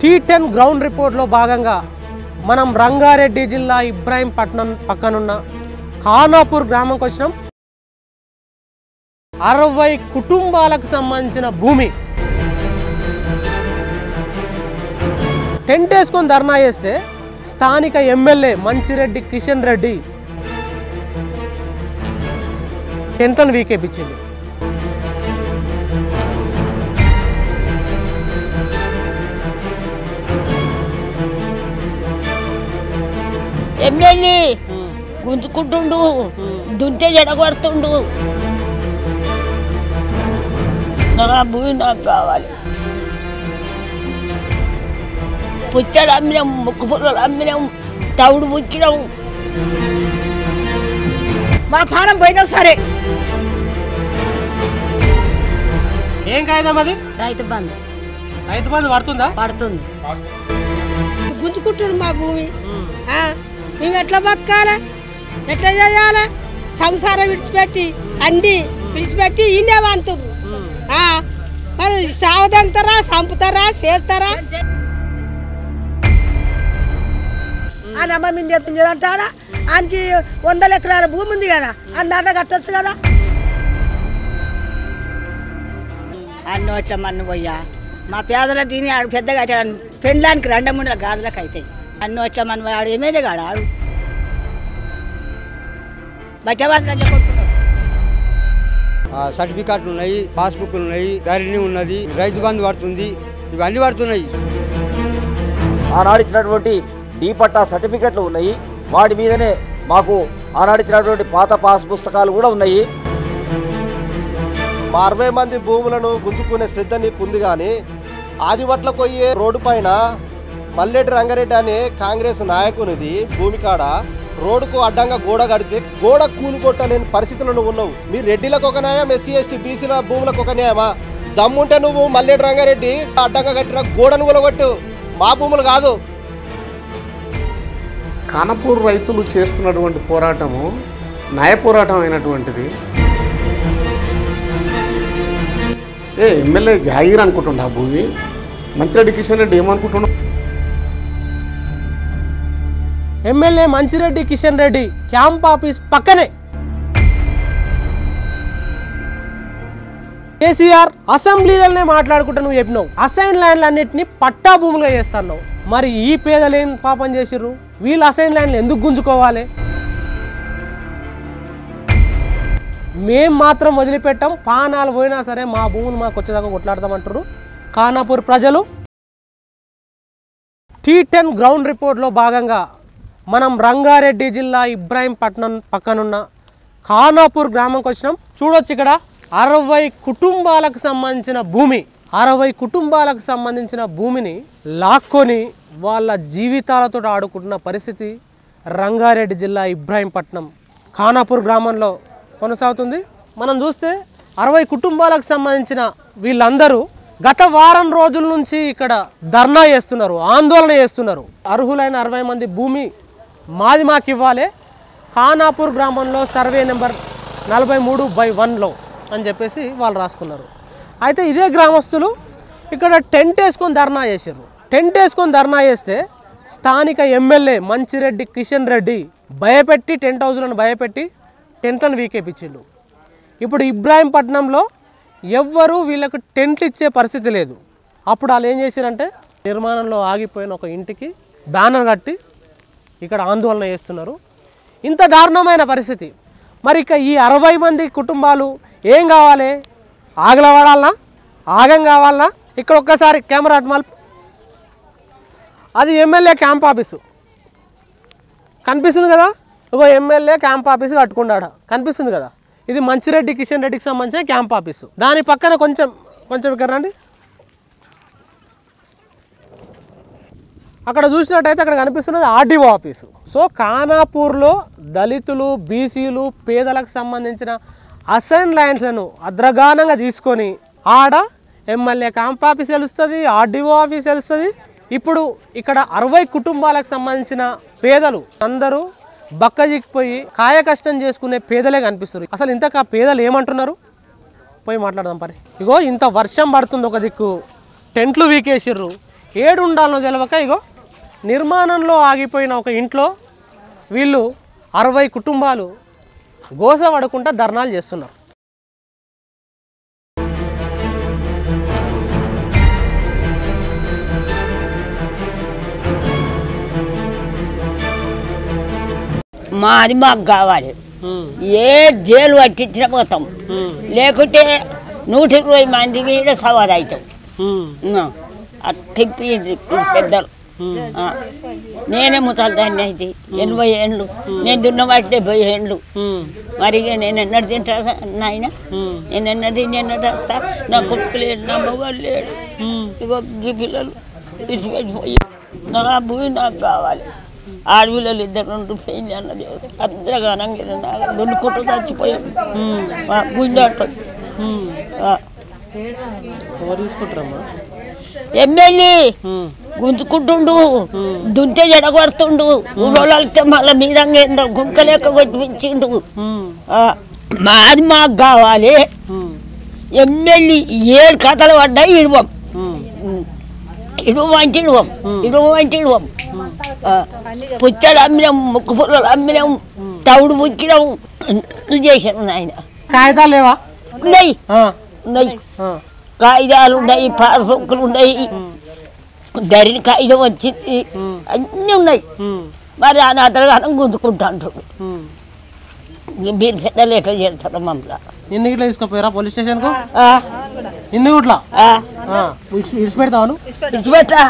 T10 ground రిపోర్ట్లో భాగంగా మనం రంగారెడ్డి జిల్లా ఇబ్రాహీంపట్నం పక్కనున్న ఖానాపూర్ గ్రామంకి వచ్చినాం. 60 కుటుంబాలకు సంబంధించిన భూమి టెంట్ వేసుకొని ధర్నా చేస్తే స్థానిక ఎమ్మెల్యే మంచిరెడ్డి కిషన్ రెడ్డి టెంట్లను వీకేపించింది. ఎమ్మెల్యే గుంజుకుంటుండు, దుంటే జడగొడుతుండు. నా భూమి నాకు కావాలి. పుచ్చలు అమ్మినాం, ముక్కు పుల్లలు అమ్మినాం, తవుడు ముక్కినాం. మా పానం పోయినా సరే. ఏం కాగితం అది? రైతు బంధు. రైతు బంధు పడుతుందా? పడుతుంది. గుంజుకుంటుడు మా భూమి. మేము ఎట్లా బతకాలి, ఎట్లా చేయాలి? సంసారం విడిచిపెట్టి అండి విడిచిపెట్టి ఈయనే వంతుడు. మరి సావదంతారా, చంపుతారా, చేస్తారా? ఆయన అమ్మ మీ అంటాడా? ఆయనకి 100 ఎకరాల భూమి ఉంది కదా, అందాట కట్టచ్చు కదా. అన్ని వచ్చామన్ను పోయా మా పేదల దీని ఆడు పెద్దగా పెళ్ళానికి 2-3 గాజులకు అవుతాయి. అన్ని వచ్చామని పోయి ఆడు ఏమేదే కాడు. ఆడు బట్టవాళ్ళు కొట్టుకుంటాడు. సర్టిఫికెట్లు ఉన్నాయి, పాస్బుక్లు ఉన్నాయి, ధరణి ఉన్నది, రైతు బంధు పడుతుంది, ఇవన్నీ పడుతున్నాయి. ఆనాడిచ్చినటువంటి డీ పట్టా సర్టిఫికెట్లు ఉన్నాయి. వాటి మీదనే మాకు ఆనాడిచ్చినటువంటి పాత పాస్ పుస్తకాలు కూడా ఉన్నాయి. మా 60 మంది భూములను గుంజుకునే శ్రద్ధ నీకు ఉంది, కానీ ఆదివట్ల కొయ్యే రోడ్డు పైన మల్లెడ్డి రంగారెడ్డి అనే కాంగ్రెస్ నాయకునిది భూమి కాడ రోడ్డుకు అడ్డంగా గోడ కడితే గోడ కూలుకొట్టలేని పరిస్థితుల్లో నువ్వు ఉన్నావు. మీ రెడ్డిలకు ఒక న్యాయం, ఎస్సీ ఎస్టీ బీసీల భూములకు ఒక న్యాయమా? దమ్ముంటే నువ్వు మల్లెడ్డి రంగారెడ్డి అడ్డంగా కట్టిన గోడను కూలగొట్టు, మా భూములు కాదు. ఖానాపూర్ రైతులు చేస్తున్నటువంటి పోరాటము న్యాయ పోరాటం అయినటువంటిది. ఎమ్మెల్యే జాగీర్ అనుకుంటుండ ఆ భూమి. మంచిరెడ్డి కిషన్ రెడ్డి ఏమనుకుంటున్నాడు? MLA Manchireddy Kishan Reddy camp office పక్కనే కేసీఆర్ అసెంబ్లీలోనే మాట్లాడుకుంటూ నువ్వు చెప్పినావు అసైన్ ల్యాండ్లు అన్నింటినీ పట్టా భూములుగా చేస్తున్నావు. మరి ఈ పేదలు ఏం పాపం చేసిర్రు? వీళ్ళు అసైన్ ల్యాండ్లు ఎందుకు గుంజుకోవాలి? మేం మాత్రం వదిలిపెట్టాం, పానాలు పోయినా సరే మా భూములు మాకు వచ్చేదాకా కొట్లాడతామంటారు ఖానాపూర్ ప్రజలు. T10 గ్రౌండ్ రిపోర్ట్లో భాగంగా మనం రంగారెడ్డి జిల్లా ఇబ్రాహీంపట్నం పక్కనున్న ఖానాపూర్ గ్రామంకి వచ్చినాం. చూడొచ్చు, ఇక్కడ 60 కుటుంబాలకు సంబంధించిన భూమి, 60 కుటుంబాలకు సంబంధించిన భూమిని లాక్కొని వాళ్ళ జీవితాలతో ఆడుకుంటున్న పరిస్థితి రంగారెడ్డి జిల్లా ఇబ్రాహీంపట్నం ఖానాపూర్ గ్రామంలో కొనసాగుతుంది. మనం చూస్తే 60 కుటుంబాలకు సంబంధించిన వీళ్ళందరూ గత వారం రోజుల నుంచి ఇక్కడ ధర్నా చేస్తున్నారు, ఆందోళన చేస్తున్నారు. అర్హులైన 60 మంది భూమి మాది మాకు ఇవ్వాలి, ఖానాపూర్ గ్రామంలో సర్వే నెంబర్ 43/1లో అని చెప్పేసి వాళ్ళు రాసుకున్నారు. అయితే ఇదే గ్రామస్తులు ఇక్కడ టెంట్ వేసుకొని ధర్నా చేశారు. టెంట్ వేసుకొని ధర్నా చేస్తే స్థానిక ఎమ్మెల్యే మంచిరెడ్డి కిషన్ రెడ్డి భయపెట్టి టెంట్ హౌస్లను భయపెట్టి టెంట్లను వీకేపించిండు. ఇప్పుడు ఇబ్రాహీంపట్నంలో ఎవ్వరూ వీళ్ళకు టెంట్లు ఇచ్చే పరిస్థితి లేదు. అప్పుడు వాళ్ళు ఏం చేశారంటే నిర్మాణంలో ఆగిపోయిన ఒక ఇంటికి బ్యానర్ కట్టి ఇక్కడ ఆందోళన చేస్తున్నారు. ఇంత దారుణమైన పరిస్థితి. మరి ఇక ఈ 60 మంది కుటుంబాలు ఏం కావాలి? ఆగలవాడాలనా? ఆగం కావాలనా? ఇక్కడ ఒక్కసారి కెమెరా అటుమల్పు. అది ఎమ్మెల్యే క్యాంప్ ఆఫీసు కనిపిస్తుంది కదా, ఒక ఎమ్మెల్యే క్యాంప్ ఆఫీసు కట్టుకున్నాడు కనిపిస్తుంది కదా. ఇది మంచిరెడ్డి కిషన్ రెడ్డికి సంబంధించిన క్యాంప్ ఆఫీసు. దాని పక్కన కొంచెం ఇక్కడ రండి. అక్కడ చూసినట్టయితే అక్కడ కనిపిస్తున్నది ఆర్డీఓ ఆఫీసు. సో ఖానాపూర్లో దళితులు, బీసీలు, పేదలకు సంబంధించిన అసైన్ ల్యాండ్స్లను అద్రగానంగా తీసుకొని ఆడ ఎమ్మెల్యే క్యాంప్ ఆఫీస్ తెలుస్తుంది, ఆర్డీఓ ఆఫీస్ తెలుస్తుంది. ఇప్పుడు ఇక్కడ 60 కుటుంబాలకు సంబంధించిన పేదలు అందరూ బక్కజిక్కిపోయి కాయ కష్టం చేసుకునే పేదలే కనిపిస్తారు. అసలు ఇంతకా పేదలు ఏమంటున్నారు పోయి మాట్లాడదాం పరి. ఇగో ఇంత వర్షం పడుతుంది, ఒక దిక్కు టెంట్లు వీకేసిర్రు, ఏడు ఉండాలనో తెలియక ఇగో నిర్మాణంలో ఆగిపోయిన ఒక ఇంట్లో వీళ్ళు 60 కుటుంబాలు గోస పడకుండా ధర్నాలు చేస్తున్నారు. మాది మాకు కావాలి. ఏ జైలు పట్టించిన పోతాం, లేకుంటే 120 మందికి ఈడ సవాల్ అవుతాం. తిప్పి పెద్దలు నేనే ముసలిదాన్ని అయితే 80 ఏళ్ళు, నేను దున్నవాటి 70 ఏళ్ళు. మరి నేను ఎన్నడు తింటా నాయన, నేను ఎన్నది ఎన్నడు వస్తా, నా కొడుకు లేడు, నా మగవాళ్ళు లేడు, ఇగో ఈ పిల్లలు విడిచిపెట్టిపోయి నా భూమి నాకు కావాలి. ఆడపిల్లలు 2 పెళ్ళి అన్నది అద్రగానం దొన్నుకుంటూ చచ్చిపోయాం. గుండె ఎమ్మెల్యే గుంజుకుంటుండు, దుంతే జడగొడుతుండు, ఊళ్ళో మళ్ళీ మీదంగా ఏందో గుంకలేక కొట్టిపించిండు. మాది మాకు కావాలి. ఎమ్మెల్యే 7 కథలు పడ్డాయి. ఇడువం అంటే ఇడువం పుచ్చలు అమ్మినాం, ముక్కు పుల్లలు అమ్మినాం, తవుడు ముక్కినాం, చేసాను నాయన. కాగితాలు లేవా? ఉన్నాయి, కాగితాలు ఉన్నాయి, పాస్బుక్లు ఉన్నాయి, ధరిని కాగితం వచ్చింది, అన్నీ ఉన్నాయి. మరి ఆ అతను గుంజుకుంటా అంటాడు. మీరు పెద్దలు ఎట్లా చేస్తారు మమ్మల్ని? ఎన్ని గిట్ల తీసుకుపోయారా పోలీస్ స్టేషన్ కు? ఎన్ని గుట్ల ఇడిచిపెడతాను? ఇడిచిపెట్టా.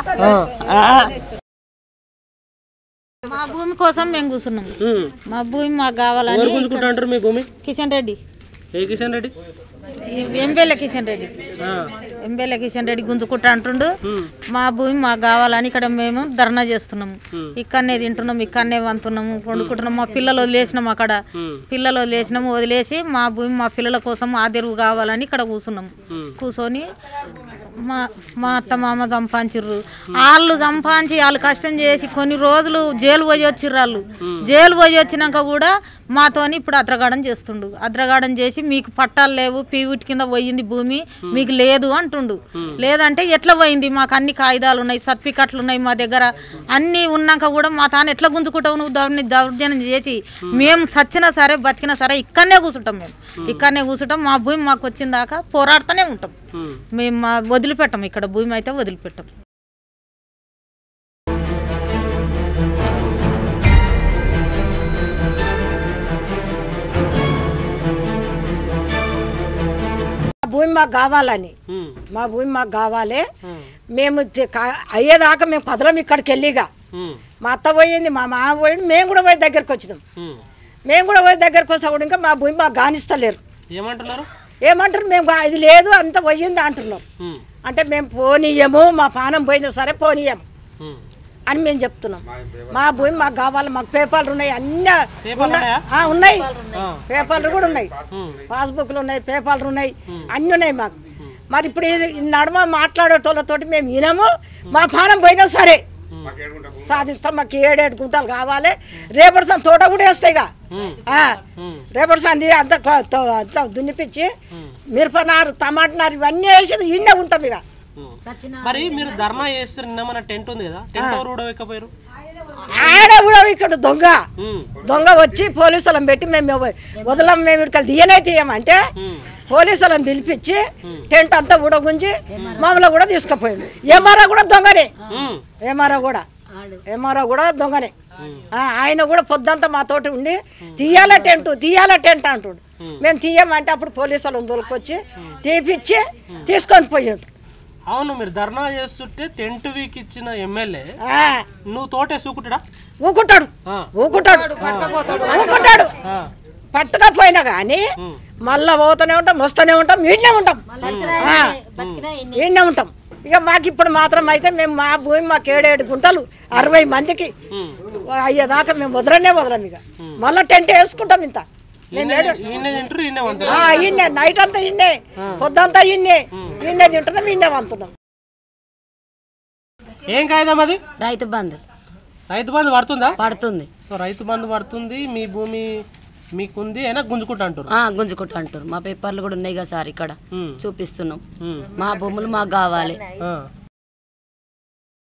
మా భూమి కోసం మేము కూర్చున్నాం. మా భూమి మాకు కావాలని. గుంజుకుంటారు మీ భూమి? కిషన్ రెడ్డి. ఏ కిషన్ రెడ్డి? ఎంపీల కిషన్ రెడ్డి. ఎంపీల కిషన్ రెడ్డి గుంజుకుంటా అంటుండు. మా భూమి మాకు కావాలని ఇక్కడ మేము ధర్నా చేస్తున్నాము. ఇక్కడనే తింటున్నాము, ఇక్కడనే వంతున్నాము, వండుకుంటున్నాము. మా పిల్లలు వదిలేసినాము, అక్కడ పిల్లలు వదిలేసినాము. వదిలేసి మా భూమి మా పిల్లల కోసం ఆదెరువు కావాలని ఇక్కడ కూర్చున్నాము. కూర్చొని మా అత్త మామ సంపాదించిర్రు. వాళ్ళు సంపాదించి వాళ్ళు కష్టం చేసి కొన్ని రోజులు జైలు పోయి వచ్చిర్రు. వాళ్ళు జైలు పోయి వచ్చినాక కూడా మాతోని ఇప్పుడు అద్రగాడం చేస్తుండు. అద్రగాడం చేసి మీకు పట్టాలు లేవు, పీవిటి కింద పోయింది భూమి, మీకు లేదు అంటుండు. లేదంటే ఎట్లా పోయింది? మాకు అన్ని కాగితాలు ఉన్నాయి, సర్టిఫికెట్లు ఉన్నాయి మా దగ్గర, అన్నీ ఉన్నాక కూడా మా తాను ఎట్లా గుంజుకుంటావు నువ్వు? దౌర్జన్యం చేసి మేము చచ్చినా సరే బతికినా సరే ఇక్కడనే కూర్చుంటాం. మేము ఇక్కడనే కూర్చుంటాం. మా భూమి మాకు వచ్చిన దాకా పోరాడుతూనే ఉంటాం. మేము వదిలిపెట్టాం, ఇక్కడ భూమి అయితే వదిలిపెట్టాం. భూమి మాకు కావాలని, మా భూమి మాకు కావాలి. మేము అయ్యేదాకా మేము కదలం ఇక్కడికి వెళ్ళిగా. మా అత్త పోయింది, మా మామ పోయింది, మేము కూడా పోయి దగ్గరికి వచ్చినాం. మేము కూడా పోయి దగ్గరికి వస్తా కూడా ఇంకా మా భూమి మాకు కానిస్తలేరు. ఏమంటారు? మేము ఇది లేదు అంత పోయింది అంటున్నారు. అంటే మేము పోనీయము, మా పానం పోయినా సరే పోనీయము అని మేము చెప్తున్నాం. మా భూమి మాకు కావాలి. మాకు పేపర్లు ఉన్నాయి, అన్నీ ఉన్నాయి, పేపర్లు కూడా ఉన్నాయి, పాస్బుక్లు ఉన్నాయి, పేపర్లు ఉన్నాయి, అన్నీ ఉన్నాయి మాకు. మరి ఇప్పుడు నడుమ మాట్లాడేటోళ్ళతోటి మేము వినము. మా పానం పోయినా సరే సాధిస్తాం. మాకు 7 గుంటలు కావాలి. రేపటి సంది తోట కూడా వేస్తాయిగా. రేపటి సంది అంత దున్నిపించి మిరపనారు, టమాటా నారు ఇవన్నీ వేసి ఇన్నే ఉంటాం ఇక. మరి మీరు ధర్నా చేస్తారు, నిన్న టెంట్ ఉంది కదా, టెంట్ ఎవరు ఊడవెక్కపోయారు? ఆడ కూడా ఇక్కడ దొంగ వచ్చి పోలీసులను పెట్టి మేము వదలం, మేము ఇక్కడ తీయమంటే పోలీసులను పిలిపించి టెంట్ అంతా ఊడగుంచి మమ్మల్ని కూడా తీసుకుపోయాడు. ఎంఆర్ఓ కూడా దొంగనే, ఎంఆర్ఓ కూడా దొంగనే. ఆయన కూడా పొద్దంతా మాతోటి ఉండి తీయాల టెంట్ అంటాడు. మేము తీయమంటే అప్పుడు పోలీసులను దొరికొచ్చి తీపిచ్చి తీసుకొని పోయాడు. అవును, మీరు ధర్నా చేస్తుంటే టెంట్ వీక్ ఇచ్చిన ఎమ్మెల్యే నువ్వు తోటే ఊకుంటాడు పట్టుకపోయినా కానీ మళ్ళా పోతూనే ఉంటాం, వస్తూనే ఉంటాం, ఈడనే ఉంటాం. ఇక మాకు ఇప్పుడు మాత్రం అయితే మేము మా భూమి మాకు 7 గుంటలు 60 మందికి అయ్యేదాకా మేము వదలం. ఇక మళ్ళీ టెంట్ వేసుకుంటాం. ఇంత ఇన్నే నైట్ అంతా ఇన్నే, పొద్దంతా ఇన్నే తింటున్నాం, ఇన్నే వంతున్నాం. ఏం కాగితం అది? రైతు బంధు పడుతుందా? పడుతుంది. సో రైతు బంధు పడుతుంది. మీ భూమి మీకుంది అయినా గుంజుకుంటా అంటారు. మా పేపర్లు కూడా ఉన్నాయి కదా సార్, ఇక్కడ చూపిస్తున్నాం. మా భూములు మాకు కావాలి.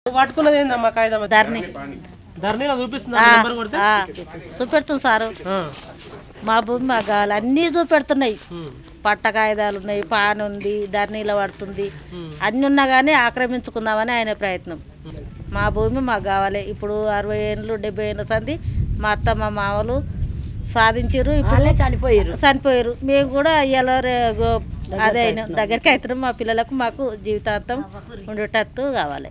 పట్టుకున్నది ఏందమ్మా కాగితం? ధరణి ధరణిలో చూపిస్తుందా నెంబర్ కొడితే? చూపెడుతుంది సారు. మా భూమి మాకు కావాలి అన్నీ చూపెడుతున్నాయి. పట్ట కాగితాలు ఉన్నాయి, పాన్ ఉంది, ధరణిలో పడుతుంది, అన్నీ ఉన్నా కానీ ఆక్రమించుకుందామని ఆయన ప్రయత్నం. మా భూమి మాకు కావాలి. ఇప్పుడు 60 ఏళ్ళు 70 ఏళ్ళ సంది మా అత్త మా మామలు సాధించారు, ఇప్పుడు చనిపోయారు. మేము కూడా ఇలా అదే అయినా దగ్గరికి అవుతున్నాం. మా పిల్లలకు మాకు జీవితాంతం ఉండేటట్టు కావాలి.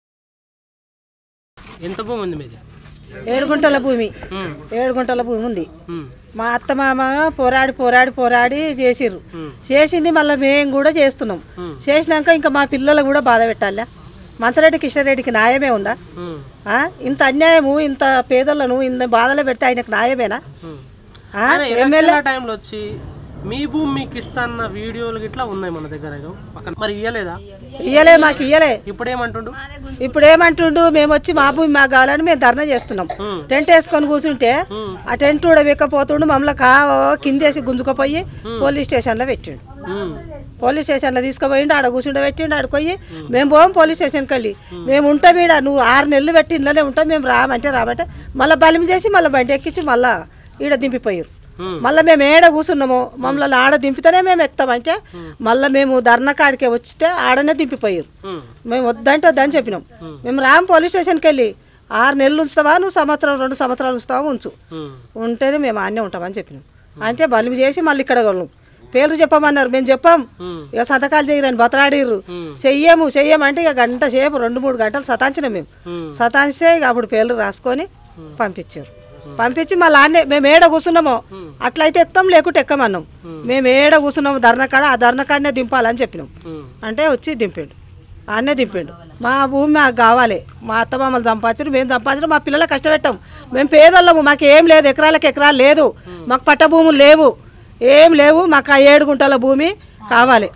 ఎంత భూమి ఉంది మీది? 7 గుంటల భూమి. 7 గుంటల భూమి ఉంది. మా అత్త మామ పోరాడి చేసిర్రు. చేసింది మళ్ళీ మేము కూడా చేస్తున్నాం. చేసినాక ఇంకా మా పిల్లలు కూడా బాధ పెట్టాలా? మంచరెడ్డి కిషన్ రెడ్డికి న్యాయమే ఉందా? ఇంత అన్యాయము, ఇంత పేదలను ఇంత బాధలు పెడితే ఆయనకు న్యాయమేనా? ఎమ్మెల్యే టైంలో వచ్చి మీ భూమి మీకు ఇస్తాన్న వీడియోలు గిట్లా ఉన్నాయి మన దగ్గర. మరి ఇయ్యలేదా? ఇయ్యలే, మాకు ఇయ్యలే. ఇప్పుడు ఏమంటుండు మేము వచ్చి మా భూమి మాకు కావాలని మేము ధర్నా చేస్తున్నాం. టెంట్ వేసుకొని కూర్చుంటే ఆ టెంట్ ఉడబెక్కపోతుండు. మమ్మల్ని కిందేసి గుంజుకపోయి పోలీస్ స్టేషన్లో పెట్టిండు. పోలీస్ స్టేషన్లో తీసుకుపోయిండు. ఆడ కూర్చుండ పెట్టిండు. ఆడిపోయి మేము పోం పోలీస్ స్టేషన్కి వెళ్ళి మేము ఉంటాం ఈడ, నువ్వు 6 నెలలు పెట్టి ఇంట్లోనే ఉంటాం, మేము రామంటే మళ్ళీ బలిమి చేసి మళ్ళీ బండి ఎక్కించి మళ్ళీ ఈడ దింపిపోయారు. మళ్ళీ మేము ఏడ కూర్చున్నాము, మమ్మల్ని ఆడ దింపితేనే మేము ఎక్కుతామంటే మళ్ళీ మేము ధర్నా కాడికే వచ్చితే ఆడనే దింపిపోయారు. మేము వద్దంటే వద్దని చెప్పినాం. మేము రాము పోలీస్ స్టేషన్కి వెళ్ళి 6 నెలలు ఉంచుతావా, నువ్వు 2 సంవత్సరాలు ఉంచుతావా, ఉంచు, ఉంటేనే మేము ఆడనే ఉంటామని చెప్పినాం. అంటే బలిమి చేసి మళ్ళీ ఇక్కడ కొన్నాం. పేర్లు చెప్పమన్నారు, మేము చెప్పాం. ఇక సంతకాలు చేయరని బతలాడిర్రు. చెయ్యమంటే ఇక గంట సేపు 2-3 గంటలు సతాంచినాం. మేము సతాంచితే ఇక అప్పుడు పేర్లు రాసుకొని పంపించారు. పంపించి మళ్ళీ ఆడనే మేము ఏడ కూర్చున్నామో అట్లయితే ఎక్కుతాం, లేకుంటే ఎక్కమన్నాం. మేము ఏడ కూర్చున్నాము ధర్నకాడ, ఆ ధర్నకాడనే దింపాలని చెప్పినాం. అంటే వచ్చి దింపాడు, ఆడనే దింపాడు. మా భూమి మాకు కావాలి. మా అత్త మామలు సంపాదించారు, మేము సంపాదించడం, మా పిల్లలకు కష్టపెట్టాం. మేము పేదోళ్ళము, మాకు ఏం లేదు, ఎకరాలు లేదు, మాకు పట్ట భూములు లేవు, ఏం లేవు. మాకు ఆ 7 గుంటల భూమి కావాలి.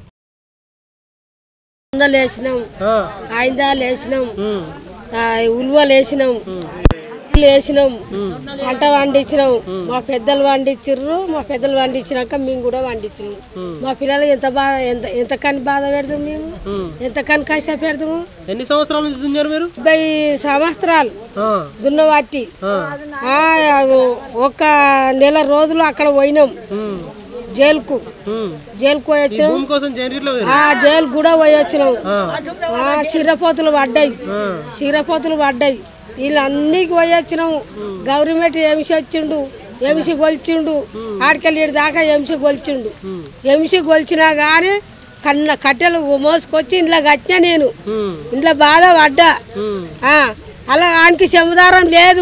వేసినాం, ఆయుధాలు వేసినాం, ఉలువలు వేసినాం, వేసినాం, పంట వండించినాం. మా పెద్దలు వండించారు. మా పెద్దలు వండించినాక మేము కూడా వండించినాం. మా పిల్లలు ఎంతకని బాధ పెడదాం, మేము ఎంతకని కష్టపెడదాము. ఎన్ని సంవత్సరాల నుంచి దున్నారు మీరు? 50 సంవత్సరాలు దున్నవాటి. 1 నెల రోజులు అక్కడ పోయినాం జైలుకు పోయి వచ్చినాం. జైలు కూడా పోయి వచ్చినాం. చీరపోతులు పడ్డాయి. వీళ్ళందరికి పోయి వచ్చినాము. గవర్నమెంట్ ఎంసీ వచ్చిండు, ఎంసీ గొలిచిండు. ఆడికెళ్ళి దాకా ఎంసీ గొలిచినా కానీ కట్టెలు మోసుకొచ్చి ఇంట్లో కట్టినా. నేను ఇంట్లో బాధ పడ్డా. అలా ఆయనకి సముదారం లేదు.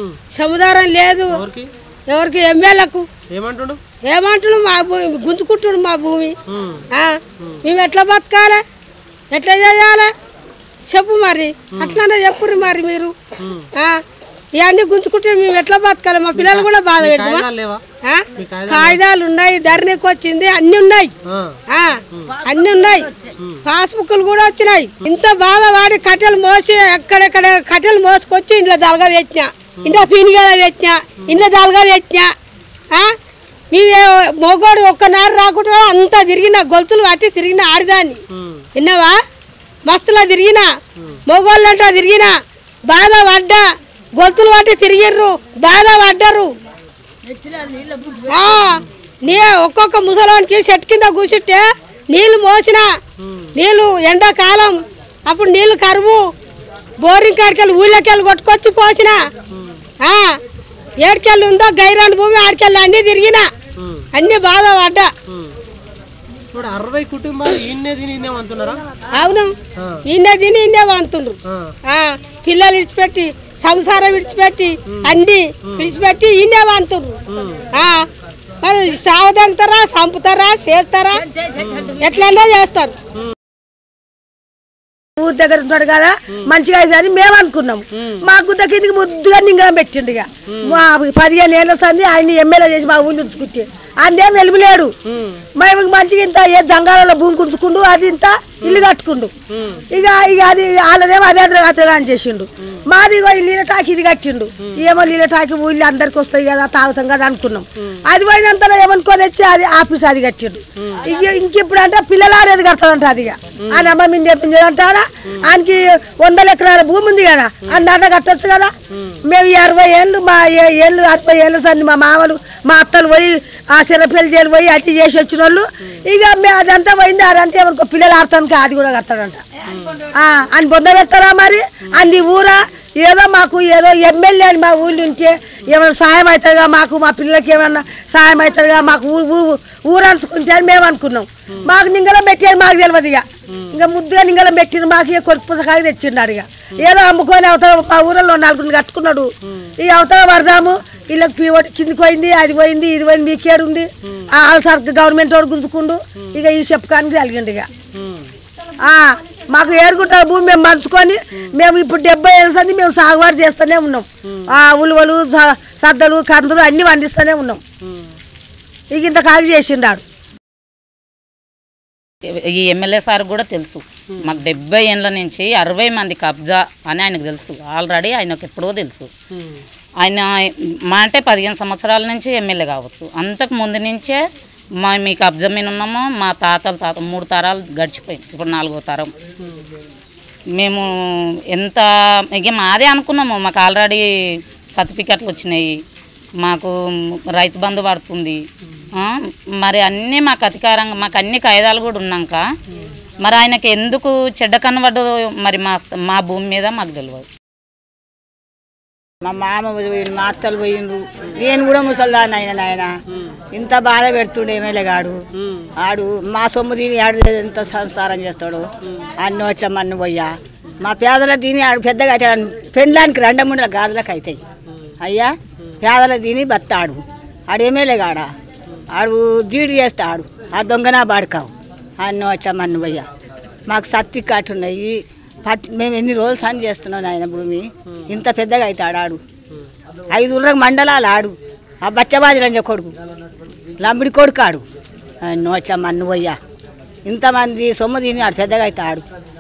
ఎవరికి? ఎమ్మెల్యేలకు. ఏమంటుడు? మా భూమి గుంజుకుంటుడు. మా భూమి మేము ఎట్లా బతకాలి, ఎట్లా చేయాలి చెప్పు. మరి అట్లానే చెప్పుర్రి. మరి మీరు ఇవన్నీ గుంజుకుంటే మేము ఎట్లా బతకాలి? మా పిల్లలు కూడా బాధ పెడతామా? కాగితాలు ఉన్నాయి, ధరణికి వచ్చింది, అన్ని ఉన్నాయి. పాస్బుక్లు కూడా వచ్చినాయి. ఇంత బాధ వాడి కట్టెలు మోసి ఎక్కడెక్కడ కట్టెలు మోసుకొచ్చి ఇంట్లో దళగా పెట్టినా, ఇంట్లో పీనిగా పెట్టినా, ఇంట్లో దళగా పెట్టినా. మేము మొగోడు ఒక్కనారు రాకుండా అంతా తిరిగిన, గొలుతులు పట్టి తిరిగిన ఆడిదాన్ని. విన్నావా? మస్తులా తిరిగిన, మొగోళ్ళంటా తిరిగిన, బాధ పడ్డా. గొలుతులు పట్టి తిరిగిర్రు, బాధ పడ్డరు. ఒక్కొక్క ముసలానికి చెట్టు కింద కూర్చుంటే నీళ్లు మోసిన, నీళ్లు ఎండాకాలం అప్పుడు నీళ్లు కరువు, బోరింగ్ కాడికెళ్ళి ఊళ్ళకెళ్ళి కొట్టుకొచ్చి పోసిన. 7 కెళ్ళి ఉందో గైరాని భూమి, 6 కెళ్ళి అన్ని తిరిగిన, అన్ని బాధ పడ్డా. 60 కుటుంబాలు అవును, ఈయన తిని ఈయనే వంతుండ్రు. పిల్లలు విడిచిపెట్టి, సంసారం విడిచిపెట్టి, అన్ని విడిచిపెట్టి ఈయనే వంతుండ్రు. మరి సావదంగుతారా, చంపుతారా, చేస్తారా, ఎట్లన్నా చేస్తారు. ఊరి దగ్గర ఉంటాడు కదా, మంచిగా అని మేము అనుకున్నాం. మా గుద్ద కిందికి ముద్దుగా నింగరం పెట్టిండు. ఇక మా 15 ఏళ్ళ సంది ఆయన ఎమ్మెల్యే చేసి మా ఊళ్ళు ఉంచుకుంటే ఆయనేం వెలుపులేడు. మేము మంచిగా ఇంత ఏ జంగాలలో భూమి ఉంచుకుంటూ అది ఇంత ఇల్లు కట్టుకుండు ఇక ఇక అది వాళ్ళదేమో అదే అని చేసిండు మాది నీళ్ళ టాకి ఇది కట్టిండు ఏమో నీళ్ళ టాకి ఊళ్ళో అందరికి వస్తాయి కదా తాగుతాం కదా అనుకున్నాం అది పోయినంతలో ఏమనుకో తెచ్చి అది ఆఫీస్ అది కట్టిండు ఇంకిప్పుడు అంటే పిల్లలు ఆడేది కడతాడంట అది ఆయన అమ్మ మిండేపించేదంటాడా ఆయనకి 100 ఎకరాల భూమి ఉంది కదా అందట కట్టచ్చు కదా మేము 60 ఏళ్ళు మా 60 ఏళ్ళ సంది మా మామలు మా అత్తలు పోయి ఆ సిరపిల్లలు జైలు పోయి అట్టి చేసి వచ్చిన వాళ్ళు ఇక అదంతా పోయింది అదంటే ఏమనుకో పిల్లలు ఆడతానికి అది కూడా కడతాడంట అని బొంద పెడతారా మరి అన్ని ఊరా ఏదో మాకు ఏదో ఎమ్మెల్యే అని మా ఊళ్ళో ఉంటే ఏమైనా సాయం అవుతుందిగా మాకు మా పిల్లలకి ఏమన్నా సాయం అవుతుందిగా మాకు ఊరు అనుకుంటే అని మేము అనుకున్నాం మాకు నింగలం పెట్టేది మాకు తెలియదు ఇక ఇంకా ముద్దుగా నింగలం పెట్టిండు మాకు కొరకు పుస్తకాలు తెచ్చిండాడు ఇక ఏదో అమ్ముకొని అవతల మా ఊళ్ళో 4 కట్టుకున్నాడు ఈ అవతల పడదాము వీళ్ళకి పీవటి కిందికి పోయింది అది పోయింది ఇది పోయింది మీకేడు ఉంది సరికి గవర్నమెంట్ వాడు గుంజుకుండు ఇక ఈ చెప్పడానికి కలిగిండు ఇక మాకు ఏడుకుంటారు భూమి మేము పంచుకొని మేము ఇప్పుడు 70 ఏళ్ళ సంది మేము సాగుబాటు చేస్తూనే ఉన్నాం ఉలువలు సద్దలు కందులు అన్ని పండిస్తూనే ఉన్నాం ఇక ఇంత కాగి చేసిండాడు ఈ ఎమ్మెల్యే సార్ కూడా తెలుసు మాకు 70 ఏళ్ళ నుంచి 60 మంది కబ్జా అని ఆయనకు తెలుసు ఆల్రెడీ ఆయనకు ఎప్పుడో తెలుసు ఆయన మా అంటే 15 సంవత్సరాల నుంచి ఎమ్మెల్యే కావచ్చు అంతకు ముందు నుంచే మీ కబ్జా మీద ఉన్నామో మా తాతలు 3 తరాలు గడిచిపోయింది ఇప్పుడు 4వ తరం మేము ఎంత ఇక మాదే అనుకున్నాము మాకు ఆల్రెడీ సర్టిఫికెట్లు వచ్చినాయి మాకు రైతు బంధు పడుతుంది మరి అన్నీ మాకు అధికారంగా మాకు అన్ని కాయిదాలు కూడా ఉన్నాక మరి ఆయనకి ఎందుకు చెడ్డ కనబడ్డ మరి మా భూమి మీద మాకు తెలియదు మా మామ పోయిండు మా అత్తలు పోయిండు నేను కూడా ముసల్దాన్ని అయినా నాయన ఇంత బాధ పెడుతుండే ఎమ్మెల్యేగాడు ఆడు మా సొమ్ము దీని ఆడు ఎంత సంసారం చేస్తాడు అన్ని వచ్చామన్ను పోయా మా పేదల దీని ఆడు పెద్దగా అవుతాడు పెళ్ళానికి 2 గాజులకు అవుతాయి అయ్యా పేదల దీని బత్తాడు ఆడు ఎమ్మెల్యేగాడా ఆడు జీడి చేస్తాడు ఆ దొంగనా బాడుకావు అన్ని వచ్చామన్ను పోయా మాకు సర్టిఫికెట్ ఉన్నాయి మేము ఎన్ని రోజులు సాయం చేస్తున్నాం ఆయన భూమి ఇంత పెద్దగా అవుతాడు ఆడు 5 ఊళ్ళకి మండలాలు ఆడు ఆ బచ్చబాజీ రంజ కొడుకు లంబడి కొడుకు ఆడు నోచమ్మ నువ్వయ్యా ఇంతమంది సొమ్ము తిని ఆడు పెద్దగా అవుతాడు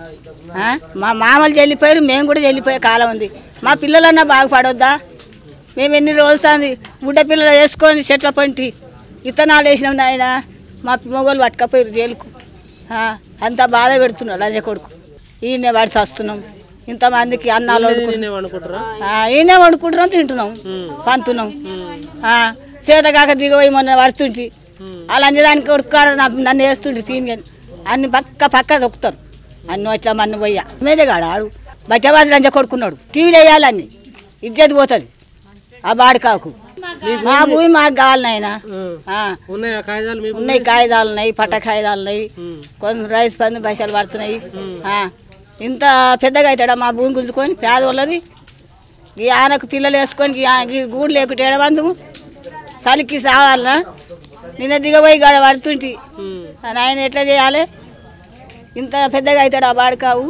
మా మామలు వెళ్ళిపోయారు మేము కూడా వెళ్ళిపోయే కాలం ఉంది మా పిల్లలన్నా బాగుపడొద్దా మేము ఎన్ని రోజులు సాంది బుడ్డ పిల్లలు వేసుకొని చెట్ల పంటి ఇత్తనాలు వేసినాం నాయన మా మొగోళ్ళు పట్టుకపోయారు జైలుకు అంత బాధ పెడుతున్నాడు లంజ కొడుకు ఈయనే వాడి చస్తున్నాం ఇంతమందికి అన్నాలు ఈయనే వండుకుంటున్నాం తింటున్నాం పంతున్నాం చేత కాక దిగబోయి మొన్న పడుతుంటి అలా దానికి కొడుకు నన్ను వేస్తుంటే తిని కానీ అన్ని పక్క దొక్కుతారు అన్ని వచ్చాము అన్ని పోయా మేదేగాడు ఆడు బట్టబాజీ లంజ కొడుకున్నాడు టీవీలు వేయాలన్నీ ఇజ్జత్ పోతుంది ఆ బాడికాకు మా భూమి మాకు కావాలి ఆయన ఉన్నాయి కాగితాలు ఉన్నాయి పట్ట కాగితాలు ఉన్నాయి కొన్ని రైతు బంధు పైసలు పడుతున్నాయి ఇంత పెద్దగా అవుతాడా మా భూమి గుంజుకొని పేదవాళ్ళది ఈ ఆనకు పిల్లలు వేసుకొని ఈ గూడు లేకుంటే ఏడబందుము చలికి సావాలనా నిన్న దిగబోయి గడ పడుతుంటి ఆయన ఎట్లా చేయాలి ఇంత పెద్దగా అవుతాడు ఆ బాడికావు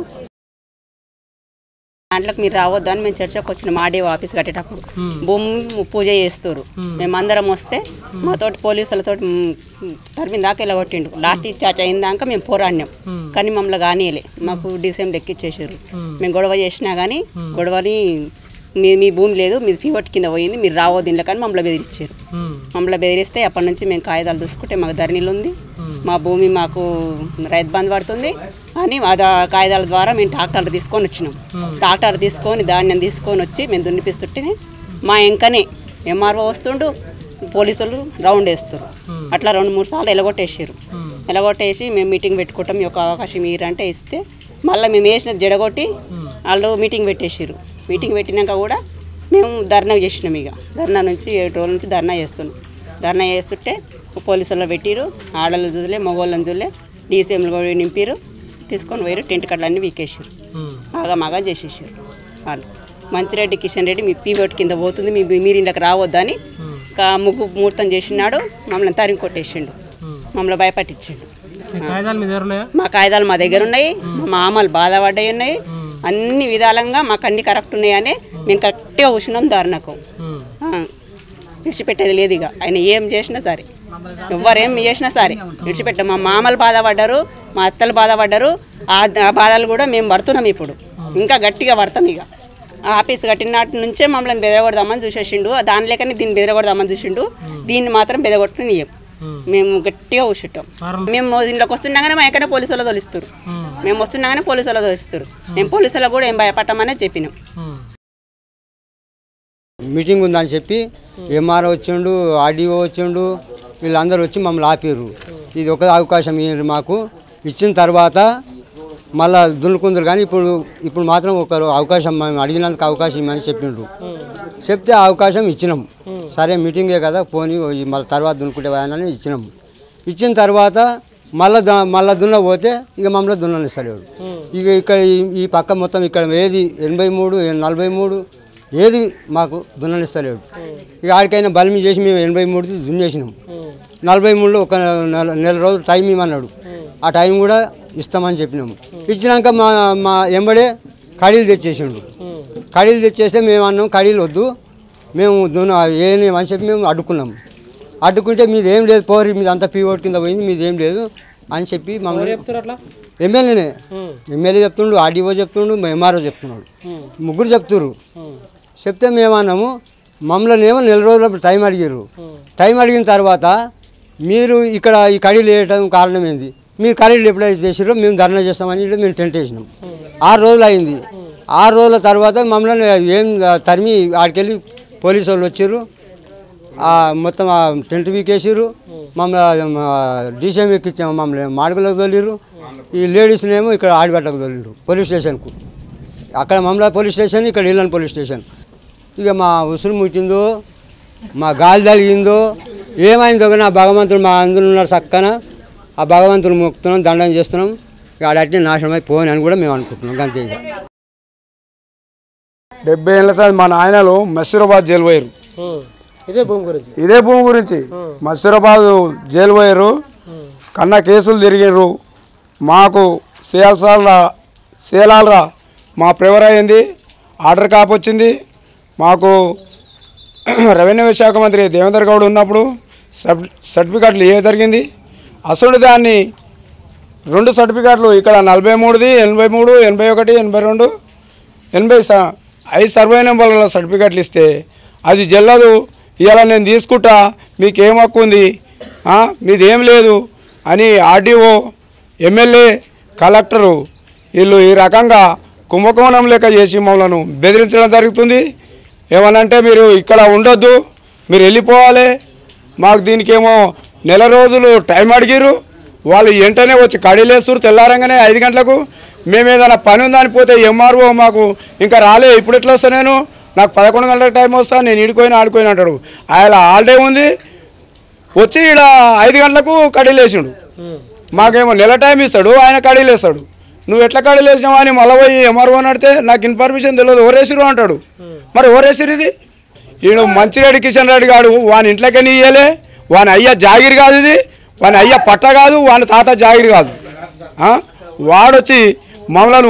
దాంట్లోకి మీరు రావద్దని మేము చర్చకు వచ్చినాం ఆర్డీఓ ఆఫీస్ కట్టేటప్పుడు భూమి పూజ చేస్తారు మేమందరం వస్తే మాతోటి పోలీసులతో తరిమిన దాకా ఇలా కొట్టిండు లాఠీ చార్జ్ అయిందాక మేము పోరాడినాం కానీ మమ్మల్ని కానీయలే మాకు డిసెంబర్ ఎక్కిచ్చేసారు మేము గొడవ చేసినా కానీ గొడవని మీ భూమి లేదు మీది పీవట్ కింద పోయింది మీరు రావద్దు ఇంట్లో కానీ మమ్మల్ని బెదిరించారు మమ్మల్ని బెదిరిస్తే అప్పటి నుంచి మేము కాగితాలు చూసుకుంటే మాకు ధరణిలు ఉంది మా భూమి మాకు రైతు బంధు పడుతుంది అని ఆ కాగితాల ద్వారా మేము ట్రాక్టర్లు తీసుకొని వచ్చినాం ట్రాక్టర్ తీసుకొని ధాన్యం తీసుకొని వచ్చి మేము దున్నిపిస్తుంటే మా ఇంకనే ఎంఆర్ఓ వస్తుండు పోలీసులు రౌండ్ వేస్తారు అట్లా 2-3 సార్లు ఎలగొట్టేసి మేము మీటింగ్ పెట్టుకుంటాం మీ యొక్క అవకాశం మీరంటే ఇస్తే మళ్ళీ మేము వేసినది జడగొట్టి వాళ్ళు మీటింగ్ పెట్టేసారు మీటింగ్ పెట్టినాక కూడా మేము ధర్నా చేసినాం ఇక ధర్నా నుంచి 7 రోజుల నుంచి ధర్నా చేస్తుంటే పోలీసుల్లో పెట్టిరు ఆడళ్ళు చూడలే మగవాళ్ళని చూడలే డీసీఎంలు కూడా నింపిరు తీసుకొని పోయారు టెంట్ కట్టలన్నీ వీకేసారు ఆగమాగా చేసేసారు వాళ్ళు మంచిరెడ్డి కిషన్ రెడ్డి మీ పీవోట్ కింద పోతుంది మీరు ఇంట్లోకి రావద్దని ముహూర్తం చేసినాడు మమ్మల్ని తరిమి కొట్టేసిండు మమ్మల్ని భయపట్టించిండు మా కాగితాలు మా దగ్గర ఉన్నాయి మా మామలు బాధపడ్డాయి ఉన్నాయి అన్ని విధాలంగా మాకు అన్ని కరెక్ట్ ఉన్నాయని మేము కరెక్ట్గా కూర్చున్నాం ధర్నాకు విడిచిపెట్టేది లేదు ఇక ఆయన ఏం చేసినా సరే ఎవరేం చేసినా సరే విడిచిపెట్టాం మా మామలు బాధపడ్డారు మా అత్తలు బాధపడ్డారు ఆ బాధలు కూడా మేము పడుతున్నాం ఇప్పుడు, ఇంకా గట్టిగా పడతాం. ఇక ఆఫీస్ కట్టిన నాటి నుంచే మమ్మల్ని బెదరగొడదామని చూసేసిండు, దాని లేకనే దీన్ని బెదరగొడదామని చూసిండు. దీన్ని మాత్రం బెదరగొట్టుకుని మేము గట్టిగా కూర్చుంటాం. మేము ఇంట్లోకి వస్తుండగానే మా ఎక్కడనే పోలీసు వాళ్ళు తోలిస్తారు, మేము వస్తుండగానే పోలీసు వాళ్ళు తోలిస్తారు. మేము పోలీసు వాళ్ళకు కూడా ఏం భయపడమనే చెప్పినాం. మీటింగ్ ఉందని చెప్పి ఎంఆర్ఓ వచ్చిండు, ఆర్డీఓ వచ్చిండు, వీళ్ళందరూ వచ్చి మమ్మల్ని ఆపారు. ఇది ఒక అవకాశం మాకు ఇచ్చిన తర్వాత మళ్ళీ దున్నుకుందరు. కానీ ఇప్పుడు మాత్రం ఒకరు అవకాశం మేము అడిగినందుకు అవకాశం ఇవ్వమని చెప్పిండ్రు. చెప్తే ఆ అవకాశం ఇచ్చినాం. సరే మీటింగే కదా పోనీ మళ్ళీ తర్వాత దున్నుకుంటే అని ఇచ్చినాం. ఇచ్చిన తర్వాత మళ్ళీ దున్నపోతే ఇక మమ్మల్ని దున్ననిస్తలేడు. ఇక ఇక్కడ ఈ పక్క మొత్తం ఇక్కడ ఏది 83, 43 ఏది మాకు దున్ననిస్తలేడు. ఇక ఆడికైనా బలిమి చేసి మేము 83 దున్నేసినాం. 43లో ఒక నెల రోజులు టైం ఇవ్వమన్నాడు. ఆ టైం కూడా ఇస్తామని చెప్పినాము. ఇచ్చినాక మా ఎంబడే కడీలు తెచ్చేసిండు. కడీలు తెచ్చేస్తే మేము అన్నాం కడీలు వద్దు, మేము ఏమని చెప్పి మేము అడ్డుకున్నాము. అడ్డుకుంటే మీది ఏం లేదు, పోరి మీద అంతా పీఓట్ కింద పోయింది, మీది ఏం లేదు అని చెప్పి మమ్మల్ని ఎమ్మెల్యే చెప్తుండు, ఆర్డీఓ చెప్తుండు, ఎంఆర్ఓ చెప్తున్నాడు, ముగ్గురు చెప్తున్నారు. చెప్తే మేమన్నాము మమ్మల్ని ఏమో నెల రోజుల టైం అడిగారు. టైం అడిగిన తర్వాత మీరు ఇక్కడ ఈ కడీలు వేయటం కారణం ఏంది, మీరు కడీలు ఎప్పుడైతే చేసారో మేము ధర్నా చేస్తామని మేము టెంట్ వేసినాం. 6 రోజులు అయింది. 6 రోజుల తర్వాత మమ్మల్ని ఏం తరిమి ఆడికెళ్ళి పోలీసు వాళ్ళు వచ్చారు, మొత్తం టెంట్ వీకేసారు, మమ్మల్ని డీసీఎం ఎక్కించాము, మమ్మల్ని మాడుగులకు తోలిరు. ఈ లేడీస్నేమో ఇక్కడ ఆడిబట్టకు తోలిరు పోలీస్ స్టేషన్కు. అక్కడ మమ్మల్ని పోలీస్ స్టేషన్, ఇక్కడ ఇళ్ళని పోలీస్ స్టేషన్. ఇక మా ఉసురు ముట్టిందో, మా గాలి తగిలిందో, ఏమైందో కానీ ఆ భగవంతుడు మా అందరూ ఉన్నారు చక్కన. ఆ భగవంతుడు మొక్కుతున్నాం, దండం చేస్తున్నాం. ఇక ఆడట్నే నాశనం అయిపోయి అని కూడా మేము అనుకుంటున్నాం. అంతే. ఇక 70 ఏళ్ళ సార్ మా నాయనలు మసూరాబాద్ జైలు పోయారు. ఇదే భూమి గురించి మసూరాబాద్ జైలు పోయారు. కన్నా కేసులు తిరిగారు. మాకు సేలాలరా మా ప్రేవర్ అయింది, ఆర్డర్ కాపు వచ్చింది. మాకు రెవెన్యూ శాఖ మంత్రి దేవేందర్ గౌడ్ ఉన్నప్పుడు సర్టిఫికెట్లు జరిగింది. అసలు దాన్ని 2 సర్టిఫికెట్లు ఇక్కడ 43ది, 83, 81, 82, 80 5 సర్వే నెంబర్ల సర్టిఫికెట్లు ఇస్తే అది చెల్లదు. ఇవాళ నేను తీసుకుంటా, మీకేం హక్కు ఉంది, మీదేం లేదు అని ఆర్డీఓ, ఎమ్మెల్యే, కలెక్టరు వీళ్ళు ఈ రకంగా కుంభకోణం లెక్క చేసి మమ్మల్ని బెదిరించడం జరుగుతుంది. ఏమనంటే మీరు ఇక్కడ ఉండొద్దు, మీరు వెళ్ళిపోవాలి. మాకు దీనికేమో నెల రోజులు టైం అడిగిరు. వాళ్ళు వెంటనే వచ్చి కడీలేస్తారు తెల్లారంగానే 5 గంటలకు. మేము ఏదైనా పని ఉందని పోతే ఎంఆర్ఓ మాకు ఇంకా రాలే, ఇప్పుడు ఎట్లా వస్తా, నాకు 11 గంటల టైం వస్తా, నేను ఆడుకోయినా అంటాడు. ఆయన హాలిడే ఉంది, వచ్చి ఇక్కడ 5 గంటలకు కడీలేసిండు. మాకేమో నెల టైం ఇస్తాడు, ఆయన కడీలేస్తాడు. నువ్వు ఎట్లా కడీలేసినావా అని మళ్ళీ పోయి ఎంఆర్ఓ నడితే నాకు ఇన్ఫర్మేషన్ తెలియదు, ఓరేసిరు అంటాడు. మరి ఓరేసిరు ఇది? ఈయన మంచిరెడ్డి కిషన్ రెడ్డి గారు వాని ఇంట్లోకే ఇయ్యలే, వాని అయ్య జాగిరి కాదు, ఇది వాని అయ్య పట్ట కాదు, వాని తాత జాగిరి కాదు. వాడొచ్చి మమ్మలను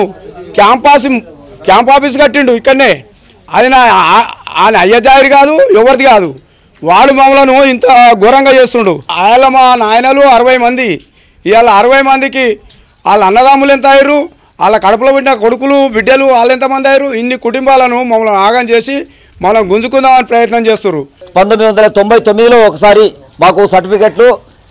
క్యాంప్ ఆఫీస్ కట్టిండు ఇక్కడనే. అది ఆయన అయ్య జాగిరి కాదు, ఎవరిది కాదు. వాడు మమ్మలను ఇంత ఘోరంగా చేస్తుండు. ఆయన మా నాయనలు 60 మంది, ఇవాళ 60 మందికి వాళ్ళ అన్నదమ్ములు ఎంత అయ్యారు, వాళ్ళ కడుపులో పుట్టిన కొడుకులు బిడ్డలు వాళ్ళు ఎంతమంది అయ్యారు. ఇన్ని కుటుంబాలను మమ్మల్ని ఆగం చేసి మనం గుంజుకుందామని ప్రయత్నం చేస్తారు. 1999లో ఒకసారి మాకు సర్టిఫికెట్లు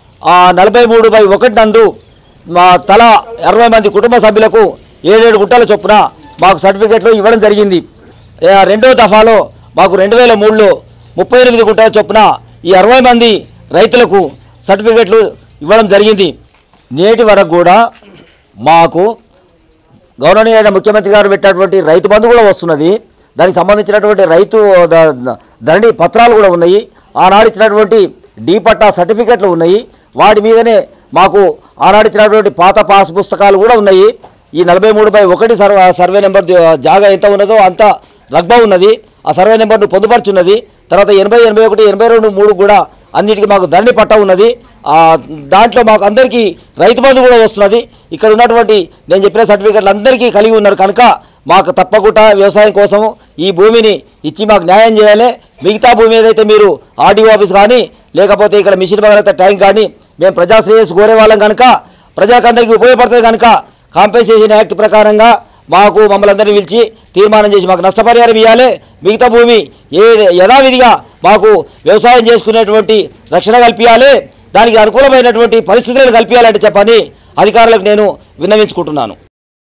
43/1 నందు మా తల 60 మంది కుటుంబ సభ్యులకు 7 గుంటల చొప్పున మాకు సర్టిఫికెట్లు ఇవ్వడం జరిగింది. రెండవ దఫాలో మాకు 2003లో 38 గుంటల చొప్పున ఈ 60 మంది రైతులకు సర్టిఫికెట్లు ఇవ్వడం జరిగింది. నేటి వరకు కూడా మాకు గౌరవనీయ ముఖ్యమంత్రి గారు పెట్టినటువంటి రైతు బంధు కూడా వస్తున్నది. దానికి సంబంధించినటువంటి రైతు ధరణి పత్రాలు కూడా ఉన్నాయి. ఆనాడు ఇచ్చినటువంటి డి పట్టా సర్టిఫికెట్లు ఉన్నాయి. వాటి మీదనే మాకు ఆనాడు ఇచ్చినటువంటి పాత పాస్ పుస్తకాలు కూడా ఉన్నాయి. ఈ 43/1 సర్వే నెంబర్ జాగా ఎంత ఉన్నదో అంత రగ్బా ఉన్నది. ఆ సర్వే నెంబర్ను పొందుపరుచున్నది. తర్వాత 80, 81, 82, 3 కూడా అన్నిటికీ మాకు ధరణి పట్టా ఉన్నది. దాంట్లో మాకు అందరికీ రైతు బంధు కూడా వస్తున్నది. ఇక్కడ ఉన్నటువంటి నేను చెప్పిన సర్టిఫికెట్లు అందరికీ కలిగి ఉన్నారు కనుక మాకు తప్పకుండా వ్యవసాయం కోసం ఈ భూమిని ఇచ్చి మాకు న్యాయం చేయాలి. మిగతా భూమి ఏదైతే మీరు ఆర్డీఓ ఆఫీస్ కానీ లేకపోతే ఇక్కడ మిషన్ భగీరథ ట్యాంక్ కానీ మేము ప్రజా శ్రేయస్సు కోరే వాళ్ళం కనుక ప్రజలకందరికీ ఉపయోగపడుతుంది కనుక కాంపెన్సేషన్ యాక్ట్ ప్రకారంగా మమ్మల్ని అందరినీ పిలిచి తీర్మానం చేసి మాకు నష్టపరిహారం ఇవ్వాలి, మిగతా భూమి యథావిధిగా మాకు వ్యవసాయం చేసుకునేటువంటి రక్షణ కల్పించాలి, దానికి అనుకూలమైనటువంటి పరిస్థితులను కల్పించాలంటే చెప్పని అధికారులకు నేను విన్నవించుకుంటున్నాను.